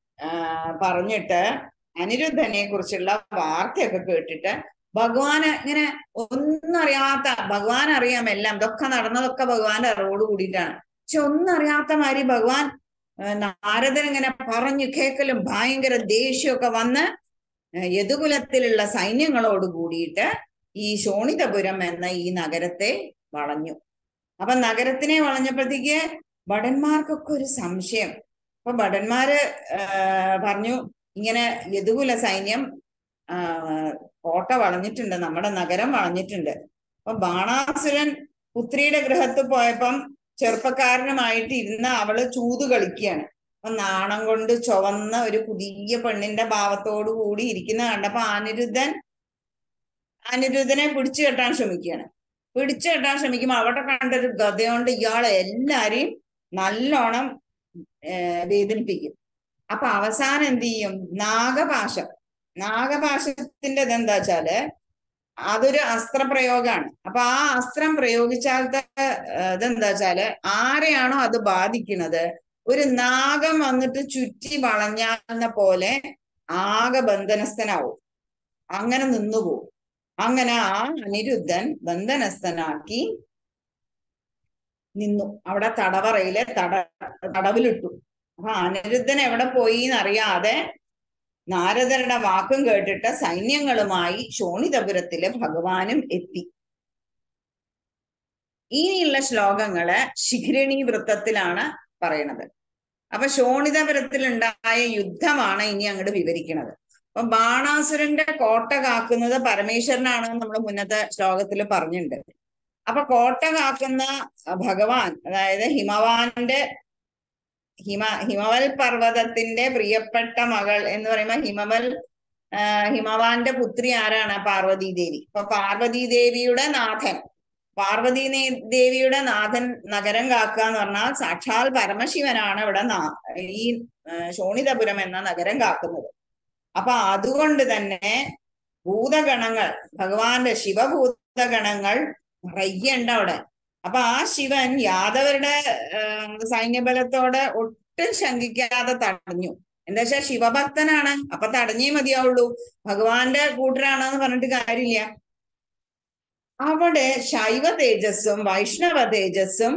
E: പറഞ്ഞിട്ട് അനിരുദ്ധനെ കുറിച്ചുള്ള വാർത്തയൊക്കെ കേട്ടിട്ട് ഭഗവാന് ഇങ്ങനെ ഒന്നും അറിയാത്ത, ഭഗവാൻ അറിയാം എല്ലാം, ഇതൊക്കെ നടന്നതൊക്കെ ഭഗവാന്റെ അറിവോട് കൂടിയിട്ടാണ്. പക്ഷെ ഒന്നും അറിയാത്ത മാതിരി ഭഗവാൻ നാരദൻ ഇങ്ങനെ പറഞ്ഞു കേൾക്കലും ഭയങ്കര ദേഷ്യമൊക്കെ വന്ന് യദുകുലത്തിലുള്ള സൈന്യങ്ങളോട് കൂടിയിട്ട് ഈ ശോണിതപുരം എന്ന ഈ നഗരത്തെ വളഞ്ഞു. അപ്പൊ നഗരത്തിനെ വളഞ്ഞപ്പോഴത്തേക്ക് ഭടന്മാർക്കൊക്കെ ഒരു സംശയം. അപ്പൊ ഭടന്മാര് പറഞ്ഞു, ഇങ്ങനെ യദുകുല സൈന്യം കോട്ട വളഞ്ഞിട്ടുണ്ട്, നമ്മുടെ നഗരം വളഞ്ഞിട്ടുണ്ട്. അപ്പൊ ബാണാസുരൻ പുത്രിയുടെ ഗൃഹത്തിൽ പോയപ്പം ചെറുപ്പക്കാരനുമായിട്ട് ഇരുന്ന് അവള് ചൂത് കളിക്കുകയാണ്. അപ്പൊ നാണം കൊണ്ട് ചുവന്ന ഒരു പുതിയ പെണ്ണിന്റെ ഭാവത്തോടു കൂടി ഇരിക്കുന്ന കണ്ടപ്പോ അനിരുദ്ധനെ പിടിച്ചു കെട്ടാൻ ശ്രമിക്കുകയാണ്. പിടിച്ചു കെട്ടാൻ ശ്രമിക്കുമ്പോ അവിടെ കണ്ടൊരു ഗതയോണ്ട് ഇയാളെ എല്ലാരെയും നല്ലോണം വേദനിപ്പിക്കും. അപ്പൊ അവസാനം എന്ത് ചെയ്യും? നാഗപാശത്തിന്റെ ഇതെന്താ വെച്ചാല് അതൊരു അസ്ത്രപ്രയോഗമാണ്. അപ്പൊ ആ അസ്ത്രം പ്രയോഗിച്ചാലത്തെ ഇതെന്താ വെച്ചാല് ആരെയാണോ അത് ബാധിക്കുന്നത്, ഒരു നാഗം വന്നിട്ട് ചുറ്റി വളഞ്ഞാന്ന പോലെ ആകെ ബന്ധനസ്ഥനാവും, അങ്ങനെ നിന്നുപോകും. അങ്ങനെ ആ അനിരുദ്ധൻ ബന്ധനസ്ഥനാക്കി നിന്നു. അവിടെ തടവറയിലെ തടവിലിട്ടു. അപ്പൊ അനിരുദ്ധൻ എവിടെ പോയി എന്നറിയാതെ നാരദരുടെ വാക്കും കേട്ടിട്ട് സൈന്യങ്ങളുമായി ശോണിതപുരത്തിലെ ഭഗവാനും എത്തി. ഇനിയുള്ള ശ്ലോകങ്ങള് ശിഖിരണി വൃത്തത്തിലാണ് പറയണത്. അപ്പൊ ശോണിതപുരത്തിൽ ഉണ്ടായ യുദ്ധമാണ് ഇനി അങ്ങോട്ട് വിവരിക്കുന്നത്. അപ്പൊ ബാണാസുരന്റെ കോട്ട കാക്കുന്നത് പരമേശ്വരനാണെന്ന് നമ്മൾ മുന്നത്തെ ശ്ലോകത്തിൽ പറഞ്ഞിട്ടുണ്ട്. അപ്പൊ കോട്ട കാക്കുന്ന ഭഗവാൻ, അതായത് ഹിമവൽ പർവ്വതത്തിന്റെ പ്രിയപ്പെട്ട മകൾ എന്ന് പറയുമ്പോൾ ഹിമവാന്റെ പുത്രി ആരാണ്? പാർവതി ദേവി. അപ്പൊ പാർവതി ദേവിയുടെ നാഥൻ നഗരം കാക്കുക എന്ന് പറഞ്ഞാൽ സാക്ഷാൽ പരമശിവനാണ് ഇവിടെ ഈ ശോണിതപുരം എന്ന നഗരം കാക്കുന്നത്. അപ്പൊ അതുകൊണ്ട് തന്നെ ഭൂതഗണങ്ങൾ, ഭഗവാന്റെ ശിവഭൂതഗണങ്ങൾ നിറയ്യുണ്ട് അവിടെ. അപ്പൊ ആ ശിവൻ യാദവരുടെ സൈന്യബലത്തോടെ ഒട്ടും ശങ്കിക്കാതെ തടഞ്ഞു. എന്താ വെച്ചാൽ ശിവഭക്തനാണ്, അപ്പൊ തടഞ്ഞേ മതിയാവുള്ളൂ. ഭഗവാന്റെ കൂട്ടരാണെന്ന് പറഞ്ഞിട്ട് കാര്യമില്ല. അവിടെ ശൈവ തേജസ്സും വൈഷ്ണവ തേജസ്സും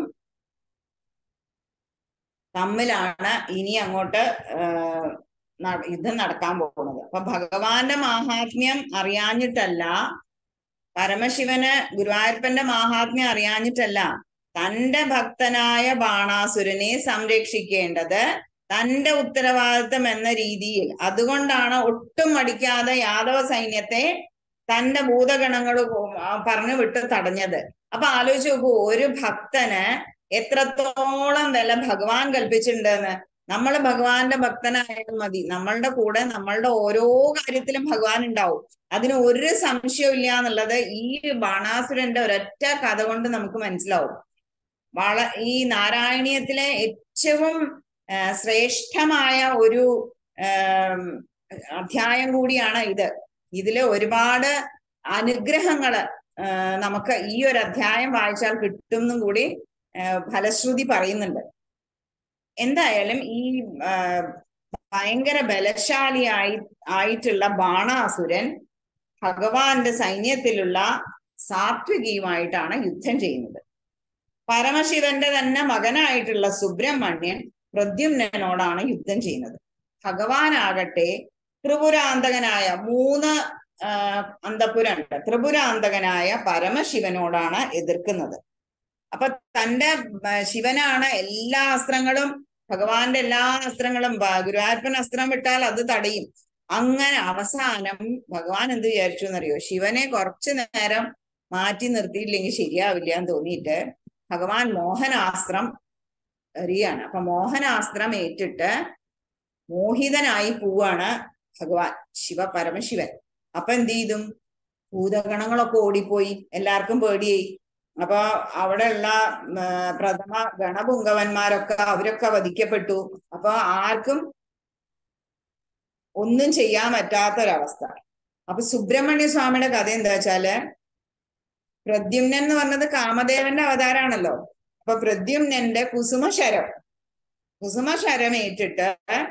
E: തമ്മിലാണ് ഇനി അങ്ങോട്ട് യുദ്ധം നടക്കാൻ പോകുന്നത്. അപ്പൊ ഭഗവാന്റെ മാഹാത്മ്യം അറിയാഞ്ഞിട്ടല്ല, പരമശിവന് ഗുരുവായൂരപ്പന്റെ മാഹാത്മ്യം അറിയാഞ്ഞിട്ടല്ല, തന്റെ ഭക്തനായ ബാണാസുരനെ സംരക്ഷിക്കേണ്ടത് തന്റെ ഉത്തരവാദിത്വം എന്ന രീതിയിൽ, അതുകൊണ്ടാണ് ഒട്ടും മടിക്കാതെ യാദവ സൈന്യത്തെ തന്റെ ഭൂതഗണങ്ങൾ പറഞ്ഞു വിട്ട് തടഞ്ഞത്. അപ്പൊ ആലോചിച്ച് നോക്കൂ, ഒരു ഭക്തന് എത്രത്തോളം വില ഭഗവാൻ കൽപ്പിച്ചിട്ടുണ്ടെന്ന്. നമ്മൾ ഭഗവാന്റെ ഭക്തനായാലും മതി, നമ്മളുടെ കൂടെ നമ്മളുടെ ഓരോ കാര്യത്തിലും ഭഗവാൻ ഉണ്ടാവും. അതിന് ഒരു സംശയവും ഇല്ല എന്നുള്ളത് ഈ ബാണാസുരന്റെ ഒരൊറ്റ കഥ കൊണ്ട് നമുക്ക് മനസ്സിലാവും. ഈ നാരായണീയത്തിലെ ഏറ്റവും ശ്രേഷ്ഠമായ ഒരു അധ്യായം കൂടിയാണ് ഇത്. ഇതില് ഒരുപാട് അനുഗ്രഹങ്ങള് നമുക്ക് ഈ ഒരു അധ്യായം വായിച്ചാൽ കിട്ടുമെന്നും കൂടി ഫലശ്രുതി പറയുന്നുണ്ട്. എന്തായാലും ഈ ഭയങ്കര ബലശാലിയായിട്ടുള്ള ബാണാസുരൻ ഭഗവാന്റെ സൈന്യത്തിലുള്ള സാത്വികിയുമായിട്ടാണ് യുദ്ധം ചെയ്യുന്നത്. പരമശിവന്റെ തന്നെ മകനായിട്ടുള്ള സുബ്രഹ്മണ്യൻ പ്രദ്യുമ്നോടാണ് യുദ്ധം ചെയ്യുന്നത്. ഭഗവാനാകട്ടെ ത്രിപുരാന്തകനായ 3 അന്തപുരമുണ്ട്, ത്രിപുരാന്തകനായ പരമശിവനോടാണ് എതിർക്കുന്നത്. അപ്പൊ തന്റെ ശിവനാണ് എല്ലാ അസ്ത്രങ്ങളും, ഭഗവാന്റെ എല്ലാ അസ്ത്രങ്ങളും, ഗുരുവായൂരപ്പൻ അസ്ത്രം വിട്ടാൽ അത് തടയും. അങ്ങനെ അവസാനം ഭഗവാൻ എന്ത് വിചാരിച്ചു എന്നറിയോ? ശിവനെ കുറച്ചു നേരം മാറ്റി നിർത്തിയില്ലെങ്കിൽ ശരിയാവില്ല എന്ന് തോന്നിയിട്ട് ഭഗവാൻ മോഹനാസ്ത്രം എറിയാണ്. അപ്പൊ മോഹനാസ്ത്രം ഏറ്റിട്ട് മോഹിതനായി പോവാണ് ഭഗവാൻ പരമശിവൻ. അപ്പൊ എന്ത് ചെയ്തു? ഭൂതഗണങ്ങളൊക്കെ ഓടിപ്പോയി, എല്ലാവർക്കും പേടിയായി. അപ്പൊ അവിടെയുള്ള പ്രഥമ ഗണപുങ്കവന്മാരൊക്കെ അവരൊക്കെ വധിക്കപ്പെട്ടു. അപ്പൊ ആർക്കും ഒന്നും ചെയ്യാൻ പറ്റാത്തൊരവസ്ഥ. അപ്പൊ സുബ്രഹ്മണ്യ സ്വാമിയുടെ കഥ എന്താ വെച്ചാല്, പ്രദ്യുമ്നൻ എന്ന് പറഞ്ഞത് കാമദേവന്റെ അവതാരാണല്ലോ. അപ്പൊ പ്രദ്യുമ്നന്റെ കുസുമശരം ഏറ്റിട്ട്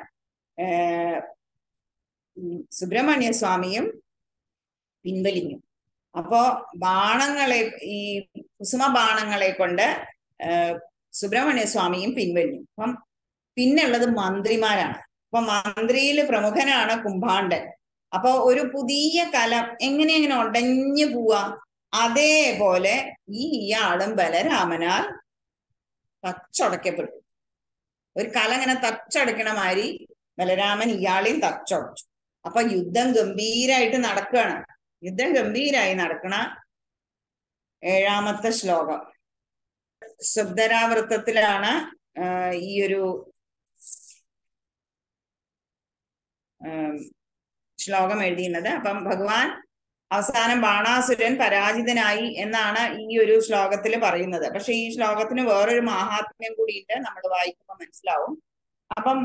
E: സുബ്രഹ്മണ്യ സ്വാമിയും പിൻവലിഞ്ഞു. അപ്പോ ഈ കുസുമ ബാണങ്ങളെ കൊണ്ട് സുബ്രഹ്മണ്യ സ്വാമിയും പിൻവലിഞ്ഞു. അപ്പം പിന്നുള്ളത് മന്ത്രിമാരാണ്. അപ്പൊ മന്ത്രിയിൽ പ്രമുഖനാണ് കുംഭാണ്ഡൻ. അപ്പൊ ഒരു പുതിയ കലം എങ്ങനെ ഉടഞ്ഞു പോവാ, അതേപോലെ ഇയാളും ബലരാമനാൽ തച്ചൊടക്കപ്പെട്ടു. ഒരു കല ഇങ്ങനെ തച്ചടക്കണ മാതിരി ബലരാമൻ ഇയാളെയും തച്ചൊടച്ചു. അപ്പൊ യുദ്ധം ഗംഭീരായിട്ട് നടക്കുകയാണ്. യുദ്ധം ഗംഭീരായി നടക്കണ 7ാമത്തെ ശ്ലോകം. ശബ്ദരാവൃത്തത്തിലാണ് ഈ ഒരു ശ്ലോകം എഴുതിയുന്നത്. അപ്പം ഭഗവാൻ അവസാനം ബാണാസുരൻ പരാജിതനായി എന്നാണ് ഈ ഒരു ശ്ലോകത്തിൽ പറയുന്നത്. പക്ഷെ ഈ ശ്ലോകത്തിന് വേറൊരു മഹാത്മ്യം കൂടിയിട്ട് നമ്മൾ വായിക്കുമ്പോൾ മനസ്സിലാവും. അപ്പം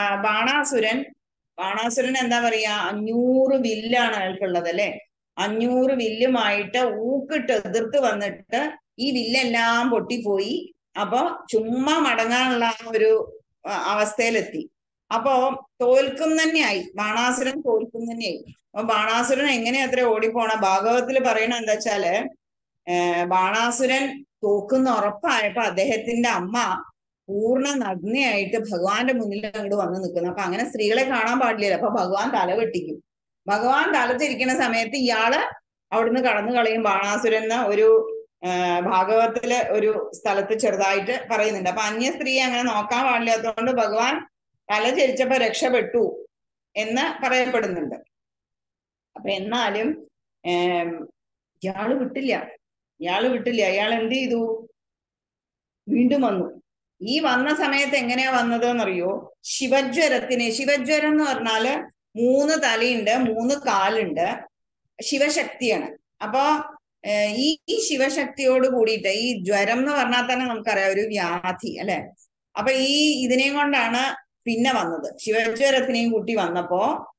E: ബാണാസുരൻ എന്താ പറയാ, 500 വില്ലാണ് അയാൾക്കുള്ളത് അല്ലെ. 500 വില്ലുമായിട്ട് ഊക്കിട്ട് എതിർത്ത് വന്നിട്ട് ഈ വില്ലെല്ലാം പൊട്ടിപ്പോയി. അപ്പൊ ചുമ്മാ മടങ്ങാനുള്ള ഒരു അവസ്ഥയിലെത്തി. അപ്പോ തോൽക്കും തന്നെയായി, ബാണാസുരൻ തോൽക്കും തന്നെയായി. അപ്പൊ ബാണാസുരൻ എങ്ങനെയാ അത്ര ഓടിപ്പോണ? ഭാഗവതത്തിൽ പറയണ എന്താ വെച്ചാല് ബാണാസുരൻ തോക്കുന്ന ഉറപ്പായപ്പോ അദ്ദേഹത്തിന്റെ അമ്മ പൂർണ്ണ നഗ്നയായിട്ട് ഭഗവാന്റെ മുന്നിൽ അങ്ങോട്ട് വന്ന് നിൽക്കുന്നു. അപ്പൊ അങ്ങനെ സ്ത്രീകളെ കാണാൻ പാടില്ലല്ലോ. അപ്പൊ ഭഗവാൻ തല വെട്ടിക്കും. ഭഗവാൻ തല തിരിക്കുന്ന സമയത്ത് ഇയാള് അവിടുന്ന് കടന്നു കളയും ബാണാസുരൻ ഒരു ഭാഗവതത്തില് ഒരു സ്ഥലത്ത് ചെറുതായിട്ട് പറയുന്നുണ്ട്. അപ്പൊ അന്യ സ്ത്രീയെ അങ്ങനെ നോക്കാൻ പാടില്ലാത്തതുകൊണ്ട് ഭഗവാൻ തല ചരിച്ചപ്പോ രക്ഷപ്പെട്ടു എന്ന് പറയപ്പെടുന്നുണ്ട്. അപ്പൊ എന്നാലും ഇയാള് വിട്ടില്ല. ഇയാൾ എന്ത് ചെയ്തു? വീണ്ടും വന്നു. ഈ വന്ന സമയത്ത് എങ്ങനെയാ വന്നത് എന്നറിയോ? ശിവജ്വരം എന്ന് പറഞ്ഞാല് 3 തലയുണ്ട്, 3 കാലുണ്ട്, ശിവശക്തിയാണ്. അപ്പൊ ഈ ശിവശക്തിയോട് കൂടിയിട്ട് ഈ ജ്വരം എന്ന് പറഞ്ഞാൽ തന്നെ നമുക്കറിയാം ഒരു വ്യാധി അല്ലെ. അപ്പൊ ഇതിനെയും കൊണ്ടാണ് പിന്നെ വന്നത്. ശിവജ്വരത്തിനെയും കൂട്ടി വന്നപ്പോ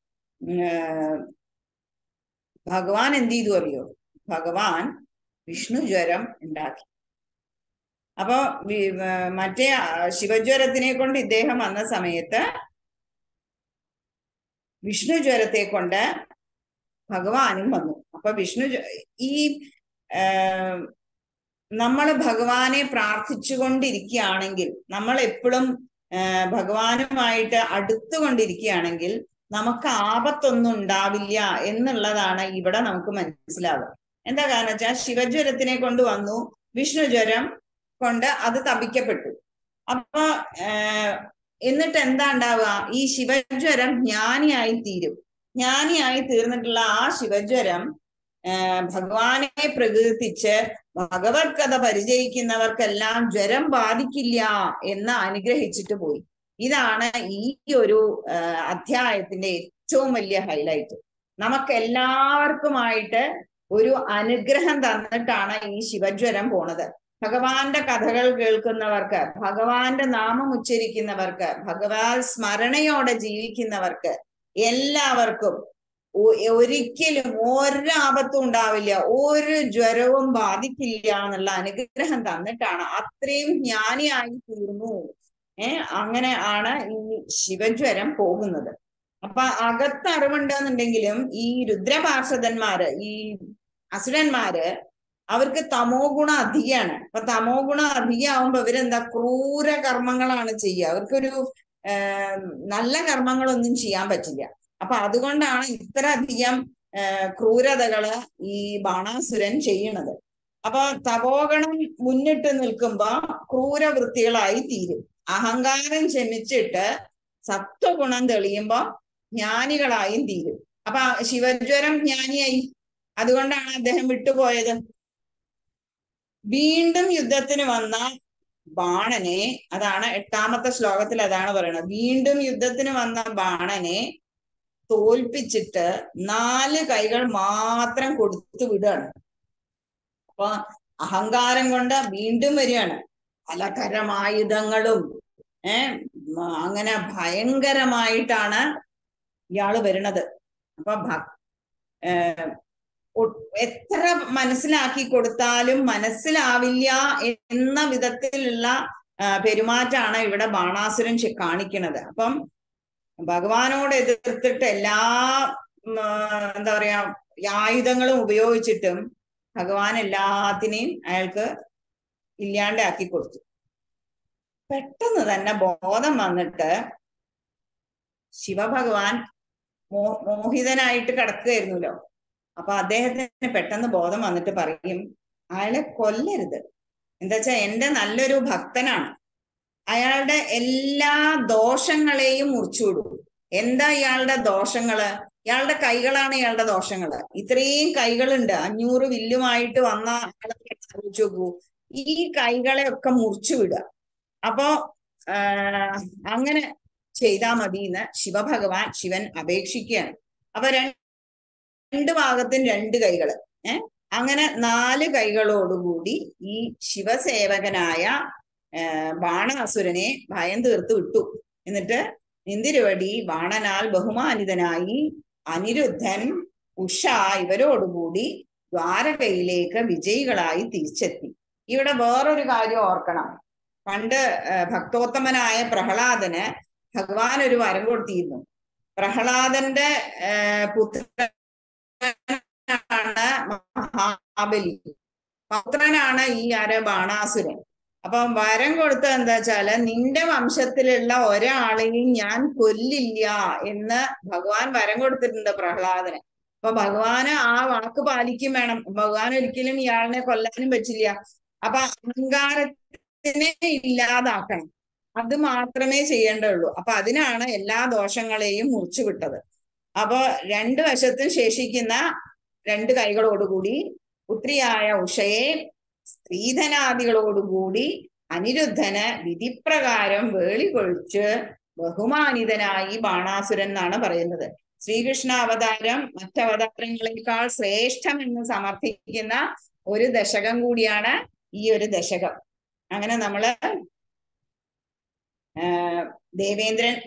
E: ഭഗവാൻ എന്ത് ചെയ്തു അറിയോ? ഭഗവാൻ വിഷ്ണു ജ്വരം ഉണ്ടാക്കി. അപ്പൊ മറ്റേ ശിവജ്വരത്തിനെ കൊണ്ട് ഇദ്ദേഹം വന്ന സമയത്ത് വിഷ്ണു ജ്വരത്തെ കൊണ്ട് ഭഗവാനും വന്നു. അപ്പൊ ഈ നമ്മൾ ഭഗവാനെ പ്രാർത്ഥിച്ചുകൊണ്ടിരിക്കുകയാണെങ്കിൽ, നമ്മൾ എപ്പോഴും ഭഗവാനുമായിട്ട് അടുത്തുകൊണ്ടിരിക്കുകയാണെങ്കിൽ നമുക്ക് ആപത്തൊന്നും ഉണ്ടാവില്ല എന്നുള്ളതാണ് ഇവിടെ നമുക്ക് മനസ്സിലാവുക. എന്താ കാരണം വെച്ചാൽ ശിവജ്വരത്തിനെ കൊണ്ട് വന്നു, വിഷ്ണു ജ്വരം കൊണ്ട് അത് തപിക്കപ്പെട്ടു. അപ്പൊ എന്നിട്ട് എന്താ ഉണ്ടാവുക? ഈ ശിവജ്വരം ജ്ഞാനിയായി തീരും. ജ്ഞാനിയായി തീർന്നിട്ടുള്ള ആ ശിവജ്വരം ഭഗവാനെ പ്രകീർത്തിച്ച് ഭഗവത് കഥ പരിചയിക്കുന്നവർക്കെല്ലാം ജ്വരം ബാധിക്കില്ല എന്ന് അനുഗ്രഹിച്ചിട്ട് പോയി. ഇതാണ് ഈ ഒരു അധ്യായത്തിന്റെ ഏറ്റവും വലിയ ഹൈലൈറ്റ്. നമുക്ക് എല്ലാവർക്കുമായിട്ട് ഒരു അനുഗ്രഹം തന്നിട്ടാണ് ഈ ശിവജ്വരം പോണത്. ഭഗവാന്റെ കഥകൾ കേൾക്കുന്നവർക്ക്, ഭഗവാന്റെ നാമം ഉച്ചരിക്കുന്നവർക്ക്, ഭഗവാൻ സ്മരണയോടെ ജീവിക്കുന്നവർക്ക് എല്ലാവർക്കും ഒരിക്കലും ഒരാപത്തും ഉണ്ടാവില്ല, ഒരു ജ്വരവും ബാധിക്കില്ല എന്നുള്ള അനുഗ്രഹം തന്നിട്ടാണ്. അത്രയും ജ്ഞാനിയായി തീർന്നു. അങ്ങനെ ആണ് ഈ ശിവജ്വരം പോകുന്നത്. അപ്പൊ അകത്ത് അറിവുണ്ടെന്നുണ്ടെങ്കിലും ഈ രുദ്രപാർഷദന്മാര്, ഈ അസുരന്മാര്, അവർക്ക് തമോ ഗുണം അധികമാണ്. അപ്പൊ തമോ ഗുണം അധികമാകുമ്പോ ഇവരെന്താ ക്രൂര കർമ്മങ്ങളാണ് ചെയ്യുക. അവർക്കൊരു നല്ല കർമ്മങ്ങളൊന്നും ചെയ്യാൻ പറ്റില്ല. അപ്പൊ അതുകൊണ്ടാണ് ഇത്ര അധികം ക്രൂരതകള് ഈ ബാണാസുരൻ ചെയ്യണത്. അപ്പൊ തപോഗണം മുന്നിട്ട് നിൽക്കുമ്പോ ക്രൂരവൃത്തികളായി തീരും. അഹങ്കാരം ക്ഷമിച്ചിട്ട് സത്വഗുണം തെളിയുമ്പോ ജ്ഞാനികളായും തീരും. അപ്പൊ ശിവജ്വരം ജ്ഞാനിയായി. അതുകൊണ്ടാണ് അദ്ദേഹം വിട്ടുപോയത്. വീണ്ടും യുദ്ധത്തിന് വന്ന ബാണനെ, അതാണ് 8ാമത്തെ ശ്ലോകത്തിൽ അതാണ് പറയുന്നത്, വീണ്ടും യുദ്ധത്തിന് വന്ന ബാണനെ തോൽപ്പിച്ചിട്ട് 4 കൈകൾ മാത്രം കൊടുത്തു വിടുകയാണ്. അപ്പൊ അഹങ്കാരം കൊണ്ട് വീണ്ടും വരികയാണ്. പലതരം ആയുധങ്ങളും അങ്ങനെ ഭയങ്കരമായിട്ടാണ് ഇയാള് വരുന്നത്. അപ്പൊ എത്ര മനസ്സിലാക്കി കൊടുത്താലും മനസ്സിലാവില്ല എന്ന വിധത്തിലുള്ള പെരുമാറ്റാണ് ഇവിടെ ബാണാസുരൻ കാണിക്കുന്നത്. അപ്പം ഭഗവാനോട് എതിർത്തിട്ട് എല്ലാ എന്താ പറയാ ആയുധങ്ങളും ഉപയോഗിച്ചിട്ടും ഭഗവാൻ എല്ലാത്തിനെയും അയാൾക്ക് ഇല്ലാണ്ടാക്കി കൊടുത്തു. പെട്ടെന്ന് തന്നെ ബോധം വന്നിട്ട് ശിവഭഗവാൻ മോഹിതനായിട്ട് കിടക്കുകയായിരുന്നല്ലോ. അപ്പൊ അദ്ദേഹത്തിന് പെട്ടെന്ന് ബോധം വന്നിട്ട് പറയും, അയാളെ കൊല്ലരുത്. എന്താ വെച്ചാൽ എന്റെ നല്ലൊരു ഭക്തനാണ്, അയാളുടെ എല്ലാ ദോഷങ്ങളെയും മുറിച്ചുവിടും. എന്താ ഇയാളുടെ ദോഷങ്ങള്? ഇയാളുടെ കൈകളാണ് ഇയാളുടെ ദോഷങ്ങള്. ഇത്രയും കൈകളുണ്ട്, 500 വില്ലുമായിട്ട് വന്ന ആളെ ആലോചിച്ച് നോക്കൂ. ഈ കൈകളെ ഒക്കെ മുറിച്ചു വിടുക. അപ്പോ അങ്ങനെ ചെയ്താൽ മതി എന്ന് ശിവൻ അപേക്ഷിക്കുകയാണ്. അപ്പൊ രണ്ട് ഭാഗത്തും രണ്ട് കൈകള് അങ്ങനെ 4 കൈകളോടുകൂടി ഈ ശിവസേവകനായ ബാണാസുരനെ ഭയം തീർത്ത് വിട്ടു. എന്നിട്ട് ഇന്ദിരവടി ബാണനാൽ ബഹുമാനിതനായി അനിരുദ്ധൻ, ഉഷ ഇവരോടുകൂടി ദ്വാരകയിലേക്ക് വിജയികളായി തിരിച്ചെത്തി. ഇവിടെ വേറൊരു കാര്യം ഓർക്കണം. പണ്ട് ഭക്തോത്തമനായ പ്രഹ്ലാദന് ഭഗവാൻ ഒരു വരം കൊടുത്തിരുന്നു. പ്രഹ്ലാദന്റെ പുത്രനാണ് മഹാബലി, പുത്രനാണ് ഈ ബാണാസുരൻ. അപ്പൊ വരം കൊടുത്തത് എന്താ വെച്ചാല്, നിന്റെ വംശത്തിലുള്ള ഒരാളെയും ഞാൻ കൊല്ലില്ല എന്ന് ഭഗവാൻ വരം കൊടുത്തിട്ടുണ്ട് പ്രഹ്ലാദന്. അപ്പൊ ഭഗവാന് ആ വാക്ക് പാലിക്കും വേണം. ഭഗവാൻ ഒരിക്കലും ഇയാളിനെ കൊല്ലാനും പറ്റില്ല. അപ്പൊ അഹങ്കാരത്തിനെ ഇല്ലാതാക്കണം, അത് മാത്രമേ ചെയ്യേണ്ടുള്ളൂ. അപ്പൊ അതിനാണ് എല്ലാ ദോഷങ്ങളെയും മുറിച്ചു വിട്ടത്. അപ്പൊ 2 വശത്തും ശേഷിക്കുന്ന 2 കൈകളോടുകൂടി പുത്രിയായ ഉഷയെ സ്ത്രീധനാദികളോടുകൂടി അനിരുദ്ധന് വിധിപ്രകാരം വേളി കൊഴിച്ച് ബഹുമാനിതനായി ബാണാസുരൻ എന്നാണ് പറയുന്നത്. ശ്രീകൃഷ്ണ അവതാരം മറ്റവതാരങ്ങളെക്കാൾ ശ്രേഷ്ഠം എന്ന് സമർത്ഥിക്കുന്ന ഒരു ദശകം കൂടിയാണ് ഈ ഒരു ദശകം. അങ്ങനെ നമ്മള് ദേവേന്ദ്രൻ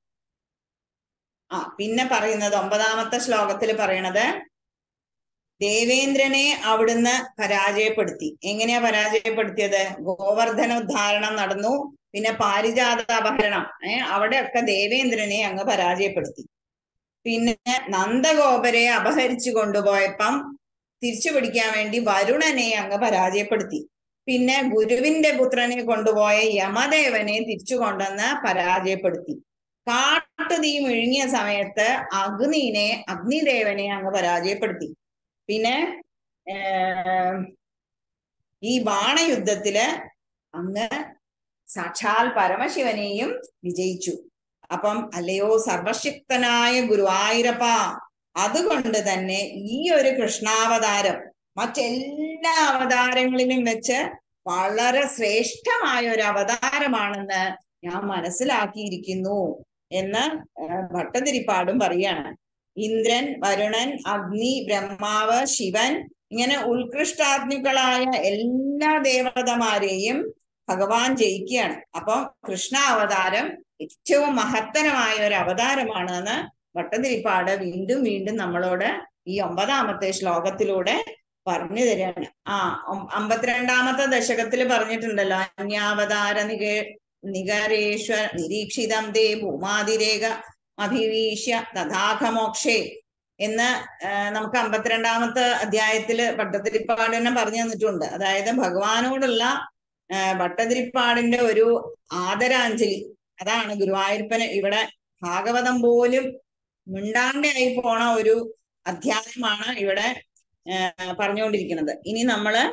E: പിന്നെ പറയുന്നത് 9ാമത്തെ ശ്ലോകത്തിൽ പറയണത്, ദേവേന്ദ്രനെ അവിടുന്ന് പരാജയപ്പെടുത്തി. എങ്ങനെയാ പരാജയപ്പെടുത്തിയത്? ഗോവർദ്ധനോദ്ധാരണം നടന്നു, പിന്നെ പാരിജാത അപഹരണം, അവിടെയൊക്കെ ദേവേന്ദ്രനെ അങ്ങ് പരാജയപ്പെടുത്തി. പിന്നെ നന്ദഗോപരെ അപഹരിച്ചു കൊണ്ടുപോയപ്പം തിരിച്ചു പിടിക്കാൻ വേണ്ടി വരുണനെ അങ്ങ് പരാജയപ്പെടുത്തി. പിന്നെ ഗുരുവിന്റെ പുത്രനെ കൊണ്ടുപോയ യമദേവനെ തിരിച്ചു കൊണ്ടുവന്ന് പരാജയപ്പെടുത്തി. കാട്ടുതീ വിഴുങ്ങിയ സമയത്ത് അഗ്നിദേവനെ അങ്ങ് പരാജയപ്പെടുത്തി. പിന്നെ ഈ ബാണയുദ്ധത്തില് അങ്ങ് സാക്ഷാൽ പരമശിവനെയും വിജയിച്ചു. അപ്പം അല്ലയോ സർവശക്തനായ ഗുരുവായൂരപ്പ, അതുകൊണ്ട് തന്നെ ഈ ഒരു കൃഷ്ണാവതാരം മറ്റെല്ലാ അവതാരങ്ങളിലും വെച്ച് വളരെ ശ്രേഷ്ഠമായ ഒരു അവതാരമാണെന്ന് ഞാൻ മനസ്സിലാക്കിയിരിക്കുന്നു എന്ന് ഭട്ടതിരിപ്പാടും പറയാണ്. ഇന്ദ്രൻ, വരുണൻ, അഗ്നി, ബ്രഹ്മാവ്, ശിവൻ, ഇങ്ങനെ ഉത്കൃഷ്ടാഗ്നികളായ എല്ലാ ദേവതമാരെയും ഭഗവാൻ ജയിക്കുകയാണ്. അപ്പൊ കൃഷ്ണ അവതാരം ഏറ്റവും മഹത്തരമായ ഒരു അവതാരമാണ് എന്ന് ഭട്ടതിരിപ്പാട് വീണ്ടും വീണ്ടും നമ്മളോട് ഈ 9ാമത്തെ ശ്ലോകത്തിലൂടെ പറഞ്ഞു തരികയാണ്. 52ാമത്തെ ദശകത്തിൽ പറഞ്ഞിട്ടുണ്ടല്ലോ, അന്യാവതാര നികരേശ്വര നിരീക്ഷിതം ദേ ഭൂമാതിരേഖ അഭിവീഷ്യ തഥാഖമോക്ഷേ എന്ന് നമുക്ക് 52ാമത്തെ അധ്യായത്തില് ഭട്ടതിരിപ്പാട് തന്നെ പറഞ്ഞു തന്നിട്ടുണ്ട്. അതായത് ഭഗവാനോടുള്ള ഭട്ടതിരിപ്പാടിന്റെ ഒരു ആദരാഞ്ജലി, അതാണ് ഗുരുവായൂരപ്പന് ഇവിടെ ഭാഗവതം പോലും മിണ്ടാണ്ടായി പോണ ഒരു അധ്യായമാണ് ഇവിടെ പറഞ്ഞുകൊണ്ടിരിക്കുന്നത്. ഇനി നമ്മള്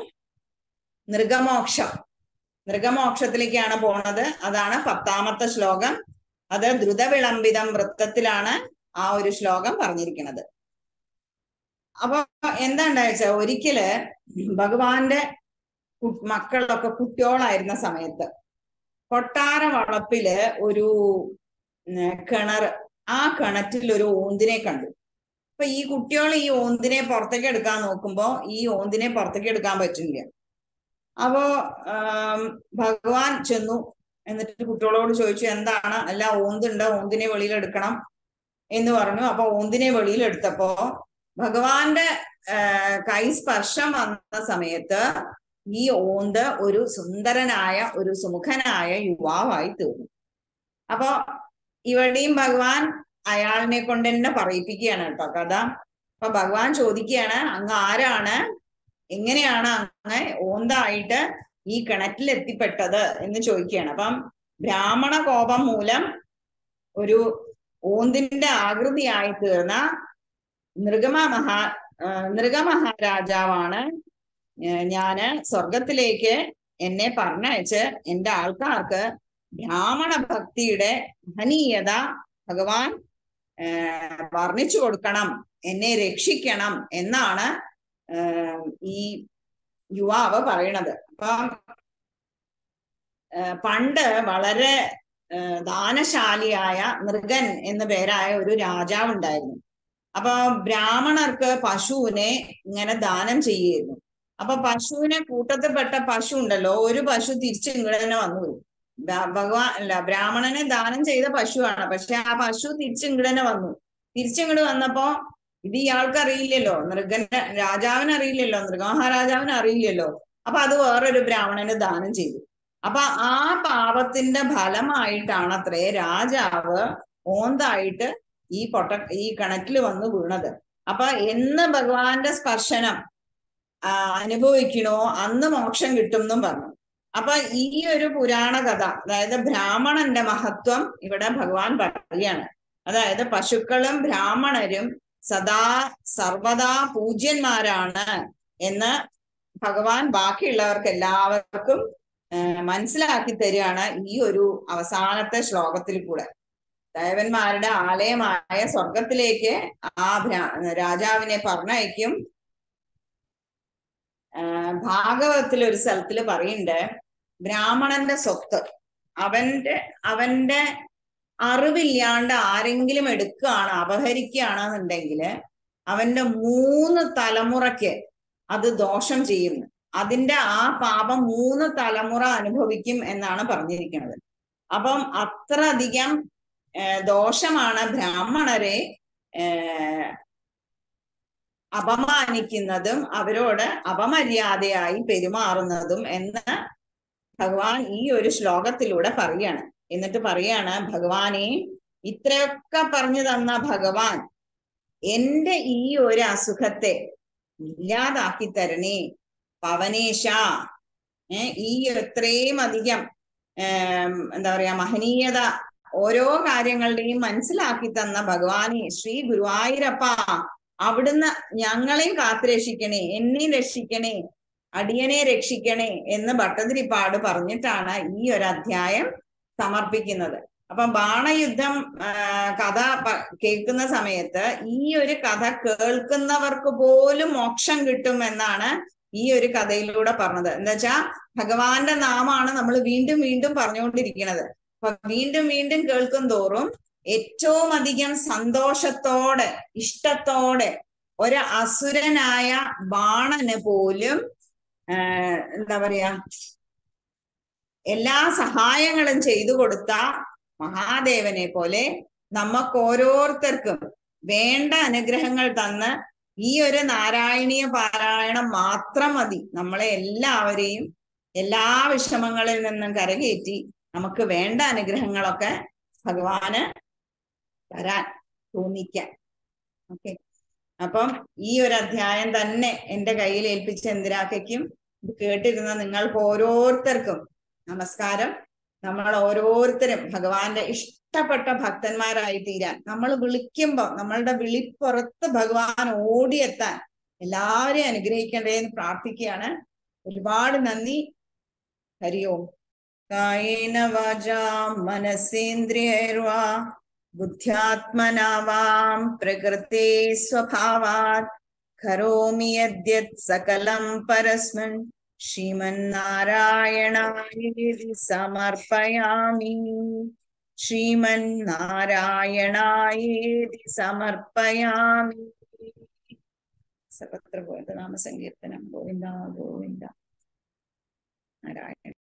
E: നൃഗമോക്ഷത്തിലേക്കാണ് പോണത്. അതാണ് 10ാമത്തെ ശ്ലോകം. അത് ദ്രുതവിളംബിതം വൃത്തത്തിലാണ് ആ ഒരു ശ്ലോകം പറഞ്ഞിരിക്കുന്നത്. അപ്പൊ എന്താ ഉണ്ടായിച്ച, ഒരിക്കല് ഭഗവാന്റെ മക്കളൊക്കെ കുട്ടിയോളായിരുന്ന സമയത്ത് കൊട്ടാര വളപ്പില് ഒരു കിണർ, ആ കിണറ്റിൽ ഒരു ഓന്തിനെ കണ്ടു. അപ്പൊ ഈ കുട്ടികൾ ഈ ഓന്തിനെ പുറത്തേക്ക് എടുക്കാൻ നോക്കുമ്പോ ഈ ഓന്തിനെ പുറത്തേക്ക് എടുക്കാൻ പറ്റില്ല. അപ്പോ ഭഗവാൻ ചെന്നു, എന്നിട്ട് കുട്ടികളോട് ചോദിച്ചു, എന്താണ്, അല്ല ഓന്തുണ്ട്, ഓന്തിനെ വെളിയിലെടുക്കണം എന്ന് പറഞ്ഞു. അപ്പൊ ഓന്തിനെ വെളിയിലെടുത്തപ്പോ ഭഗവാന്റെ കൈ സ്പർശം വന്ന സമയത്ത് ഈ ഓന്ത് ഒരു സുന്ദരനായ ഒരു സുമുഖനായ യുവാവായി തീർന്നു. അപ്പൊ ഇവിടെയും ഭഗവാൻ അയാളിനെ കൊണ്ട് തന്നെ പറയിപ്പിക്കുകയാണ് കേട്ടോ കഥ. അപ്പൊ ഭഗവാൻ ചോദിക്കുകയാണ്, അങ്ങ് ആരാണ്, എങ്ങനെയാണ് അങ്ങ് ഓന്തായിട്ട് ഈ കിണറ്റിൽ എത്തിപ്പെട്ടത് എന്ന് ചോദിക്കുകയാണ്. അപ്പം ബ്രാഹ്മണ കോപം മൂലം ഒരു ഓന്തിന്റെ ആകൃതിയായി തീർന്ന നൃഗമഹാരാജാവാണ് ഞാന് സ്വർഗത്തിലേക്ക് എന്നെ പറഞ്ഞയച്ച് എൻ്റെ ആൾക്കാർക്ക് ബ്രാഹ്മണ ഭക്തിയുടെ മഹനീയത ഭഗവാൻ വർണ്ണിച്ചു കൊടുക്കണം, എന്നെ രക്ഷിക്കണം എന്നാണ് ഈ യുവാവ് പറയണത്. അപ്പം പണ്ട് വളരെ ദാനശാലിയായ നൃഗൻ എന്നു പേരായ ഒരു രാജാവ് ഉണ്ടായിരുന്നു. അപ്പൊ ബ്രാഹ്മണർക്ക് പശുവിനെ ഇങ്ങനെ ദാനം ചെയ്യുമായിരുന്നു. അപ്പൊ പശുവിനെ കൂട്ടത്തിൽപ്പെട്ട പശു ഉണ്ടല്ലോ, ഒരു പശു തിരിച്ച് ഇങ്ങോട്ട് തന്നെ വന്നു. ഭഗവാൻ അല്ല, ബ്രാഹ്മണനെ ദാനം ചെയ്ത പശുവാണ്, പക്ഷെ ആ പശു തിരിച്ചിങ്ങോട്ട് തന്നെ വന്നു. തിരിച്ചിങ്ങോട്ട് വന്നപ്പോ ഇത് ഇയാൾക്ക് അറിയില്ലല്ലോ, രാജാവിന് അറിയില്ലല്ലോ, നൃഗമഹാരാജാവിന് അറിയില്ലല്ലോ. അപ്പൊ അത് വേറൊരു ബ്രാഹ്മണന് ദാനം ചെയ്തു. അപ്പൊ ആ പാപത്തിന്റെ ഫലമായിട്ടാണ് അത്രേ രാജാവ് ഓന്തായിട്ട് ഈ കിണറ്റിൽ വന്ന് വീണത്. അപ്പൊ എന്ന് ഭഗവാന്റെ സ്പർശനം അനുഭവിക്കണോ അന്ന് മോക്ഷം കിട്ടും എന്നും പറഞ്ഞു. അപ്പൊ ഈ ഒരു പുരാണ കഥ, അതായത് ബ്രാഹ്മണന്റെ മഹത്വം ഇവിടെ ഭഗവാൻ പറയുകയാണ്. അതായത് പശുക്കളും ബ്രാഹ്മണരും സദാ സർവദാ പൂജ്യന്മാരാണ് എന്ന് ഭഗവാൻ ബാക്കിയുള്ളവർക്ക് എല്ലാവർക്കും മനസ്സിലാക്കി തരികയാണ് ഈ ഒരു അവസാനത്തെ ശ്ലോകത്തിൽ കൂടെ. ദേവന്മാരുടെ ആലയമായ സ്വർഗത്തിലേക്ക് ആ രാജാവിനെ പറഞ്ഞയക്കും. ഭാഗവതത്തിൽ ഒരു സ്ഥലത്തില് പറയുന്നുണ്ട്, ബ്രാഹ്മണന്റെ സ്വത്ത് അവന്റെ അറിവില്ലാണ്ട് ആരെങ്കിലും എടുക്കുകയാണ്, അപഹരിക്കുകയാണെന്നുണ്ടെങ്കിൽ അവന്റെ 3 തലമുറയ്ക്ക് അത് ദോഷം ചെയ്യുന്നു. അതിന്റെ ആ പാപം 3 തലമുറ അനുഭവിക്കും എന്നാണ് പറഞ്ഞിരിക്കുന്നത്. അപ്പം അത്ര അധികം ദോഷമാണ് ബ്രാഹ്മണരെ അപമാനിക്കുന്നതും അവരോട് അപമര്യാദയായി പെരുമാറുന്നതും എന്ന് ഭഗവാൻ ഈ ഒരു ശ്ലോകത്തിലൂടെ പറയാണ്. എന്നിട്ട് പറയാണ്, ഭഗവാനെ ഇത്രയൊക്കെ പറഞ്ഞു തന്ന ഭഗവാൻ എന്റെ ഈ ഒരു അസുഖത്തെ ഇല്ലാതാക്കി തരണേ പവനേശ. ഈ എത്രയും അധികം എന്താ പറയാ മഹനീയത ഓരോ കാര്യങ്ങളുടെയും മനസ്സിലാക്കി തന്ന ഭഗവാനെ ശ്രീ ഗുരുവായൂരപ്പ, അവിടുന്ന് ഞങ്ങളെയും കാത്തുരക്ഷിക്കണേ, എന്നെയും രക്ഷിക്കണേ, അടിയനെ രക്ഷിക്കണേ എന്ന് ഭട്ടതിരിപ്പാട് പറഞ്ഞിട്ടാണ് ഈ ഒരു അധ്യായം സമർപ്പിക്കുന്നത്. അപ്പൊ ബാണയുദ്ധം കഥ കേൾക്കുന്ന സമയത്ത് ഈ ഒരു കഥ കേൾക്കുന്നവർക്ക് പോലും മോക്ഷം കിട്ടും എന്നാണ് ഈ ഒരു കഥയിലൂടെ പറഞ്ഞത്. എന്താ വെച്ചാ ഭഗവാന്റെ നാമാണ് നമ്മൾ വീണ്ടും വീണ്ടും പറഞ്ഞുകൊണ്ടിരിക്കുന്നത്. അപ്പൊ വീണ്ടും വീണ്ടും കേൾക്കും തോറും ഏറ്റവും അധികം സന്തോഷത്തോടെ ഇഷ്ടത്തോടെ ഒരു അസുരനായ ബാണന് പോലും എന്താ പറയാ എല്ലാ സഹായങ്ങളും ചെയ്തു കൊടുത്ത മഹാദേവനെ പോലെ നമുക്ക് ഓരോരുത്തർക്കും വേണ്ട അനുഗ്രഹങ്ങൾ തന്ന് ഈ ഒരു നാരായണീയ പാരായണം മാത്രം മതി നമ്മളെ എല്ലാവരെയും എല്ലാ വിഷമങ്ങളിൽ നിന്നും കരകയറ്റി നമുക്ക് വേണ്ട അനുഗ്രഹങ്ങളൊക്കെ ഭഗവാന് തരാൻ തോന്നിക്കാൻ. ഓക്കെ, അപ്പം ഈ ഒരു അധ്യായം തന്നെ എൻ്റെ കയ്യിൽ ഏൽപ്പിച്ച എന്തിരാക്കും ഇത് കേട്ടിരുന്ന നിങ്ങൾക്ക് ഓരോരുത്തർക്കും നമസ്കാരം. നമ്മൾ ഓരോരുത്തരും ഭഗവാന്റെ ഇഷ്ടപ്പെട്ട ഭക്തന്മാരായി തീരാൻ, നമ്മൾ വിളിക്കുമ്പോ നമ്മളുടെ വിളിപ്പുറത്ത് ഭഗവാൻ ഓടിയെത്താൻ എല്ലാവരെയും അനുഗ്രഹിക്കണ്ടേ എന്ന് പ്രാർത്ഥിക്കുകയാണ്. ഒരുപാട് നന്ദി. ഹരി ഓം. കായേന വാചാ മനസേന്ദ്രിയൈർവാ ബുദ്ധ്യാത്മനാ വാം പ്രകൃതേ സ്വഭാവാത് കരോമി യദ്യത് സകലം പരസ്മൻ ശ്രീമന്നാരായണായേതി സമർപ്പയാമി. ശ്രീമന്നാരായണായേതി സമർപ്പയാമി. സർവത്ര ഗോവിന്ദ നാമ സങ്കീർത്തനം. ഗോവിന്ദ ഗോവിന്ദ നാരായണ.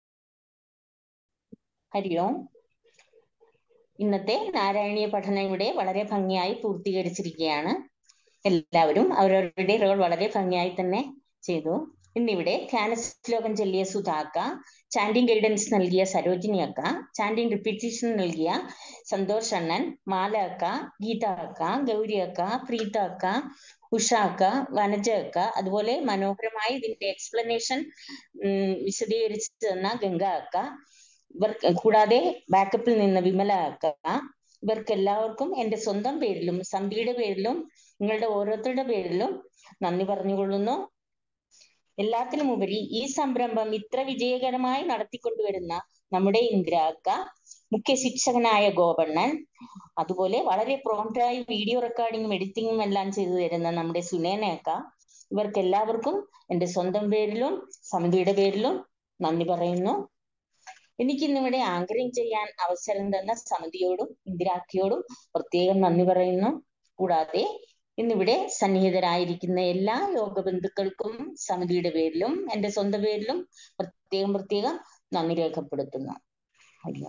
A: ഹരി ഓം. ഇന്നത്തെ നാരായണീയ പഠനം ഇവിടെ വളരെ ഭംഗിയായി പൂർത്തീകരിച്ചിരിക്കുകയാണ്. എല്ലാവരും അവരവരുടെ റോൾ വളരെ ഭംഗിയായി തന്നെ ചെയ്തു. ഇന്നിവിടെ ധ്യാന ശ്ലോകം ചൊല്ലിയ സുധാക്ക, ചാൻഡിങ് ഗൈഡൻസ് നൽകിയ സരോജിനി അക്ക, ചാൻഡിങ് റിപ്പീറ്റേഷൻ നൽകിയ സന്തോഷ് അണ്ണൻ, മാല അക്ക, ഗീത അക്ക, ഗൗരി അക്ക, പ്രീത അക്ക, ഉഷ അക്ക, വനജ അക്ക, അതുപോലെ മനോഹരമായി ഇതിന്റെ എക്സ്പ്ലനേഷൻ വിശദീകരിച്ചു തന്ന ഗംഗ അക്ക, കൂടാതെ ബാക്കപ്പിൽ നിന്ന് വിമല അക്ക, ഇവർക്ക് എല്ലാവർക്കും എൻ്റെ സ്വന്തം പേരിലും സന്ധ്യയുടെ പേരിലും നിങ്ങളുടെ ഓരോരുത്തരുടെ പേരിലും നന്ദി പറഞ്ഞുകൊള്ളുന്നു. എല്ലാത്തിനും ഉപരി ഈ സംരംഭം ഇത്ര വിജയകരമായി നടത്തിക്കൊണ്ടുവരുന്ന നമ്മുടെ ഇന്ദിര അക്ക, മുഖ്യ ശിക്ഷകനായ ഗോപണ്ണൻ, അതുപോലെ വളരെ പ്രോംപ്റ്റായി വീഡിയോ റെക്കോർഡിങ്ങും എഡിറ്റിങ്ങും എല്ലാം ചെയ്തു തരുന്ന നമ്മുടെ സുനേന അക്ക, ഇവർക്ക് എല്ലാവർക്കും എൻ്റെ സ്വന്തം പേരിലും സമിതിയുടെ പേരിലും നന്ദി പറയുന്നു. എനിക്കിന്നിവിടെ ആങ്കറിംഗ് ചെയ്യാൻ അവസരം തന്ന സമിതിയോടും ഇന്ദിരാക്കിയോടും പ്രത്യേകം നന്ദി പറയുന്നു. കൂടാതെ ഇന്നിവിടെ സന്നിഹിതരായിരിക്കുന്ന എല്ലാ യോഗബന്ധുക്കൾക്കും സമിതിയുടെ പേരിലും എൻ്റെ സ്വന്തം പേരിലും പ്രത്യേകം നന്ദി രേഖപ്പെടുത്തുന്നു. അയ്യോ,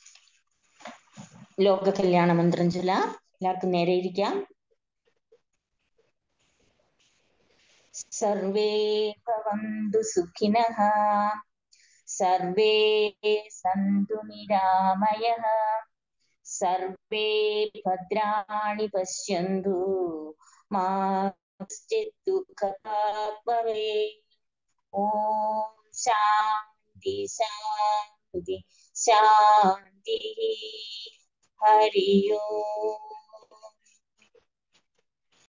A: ലോക കല്യാണ മന്ത്രം ചൊല്ലാം. എല്ലാവർക്കും നേരെ ഇരിക്കാം. സർവേ ഭവന്തു സുഖിനഃ, സർവേ സന്തു നിരാമയഃ, സർവേ ഭദ്രാണി പശ്യന്തു മാ കശ്ചിത് ദുഃഖഭാഗ് ഭവേത്. ഓം ശാന്തി ശാന്തി ശാന്തി. ഹരി ഓം.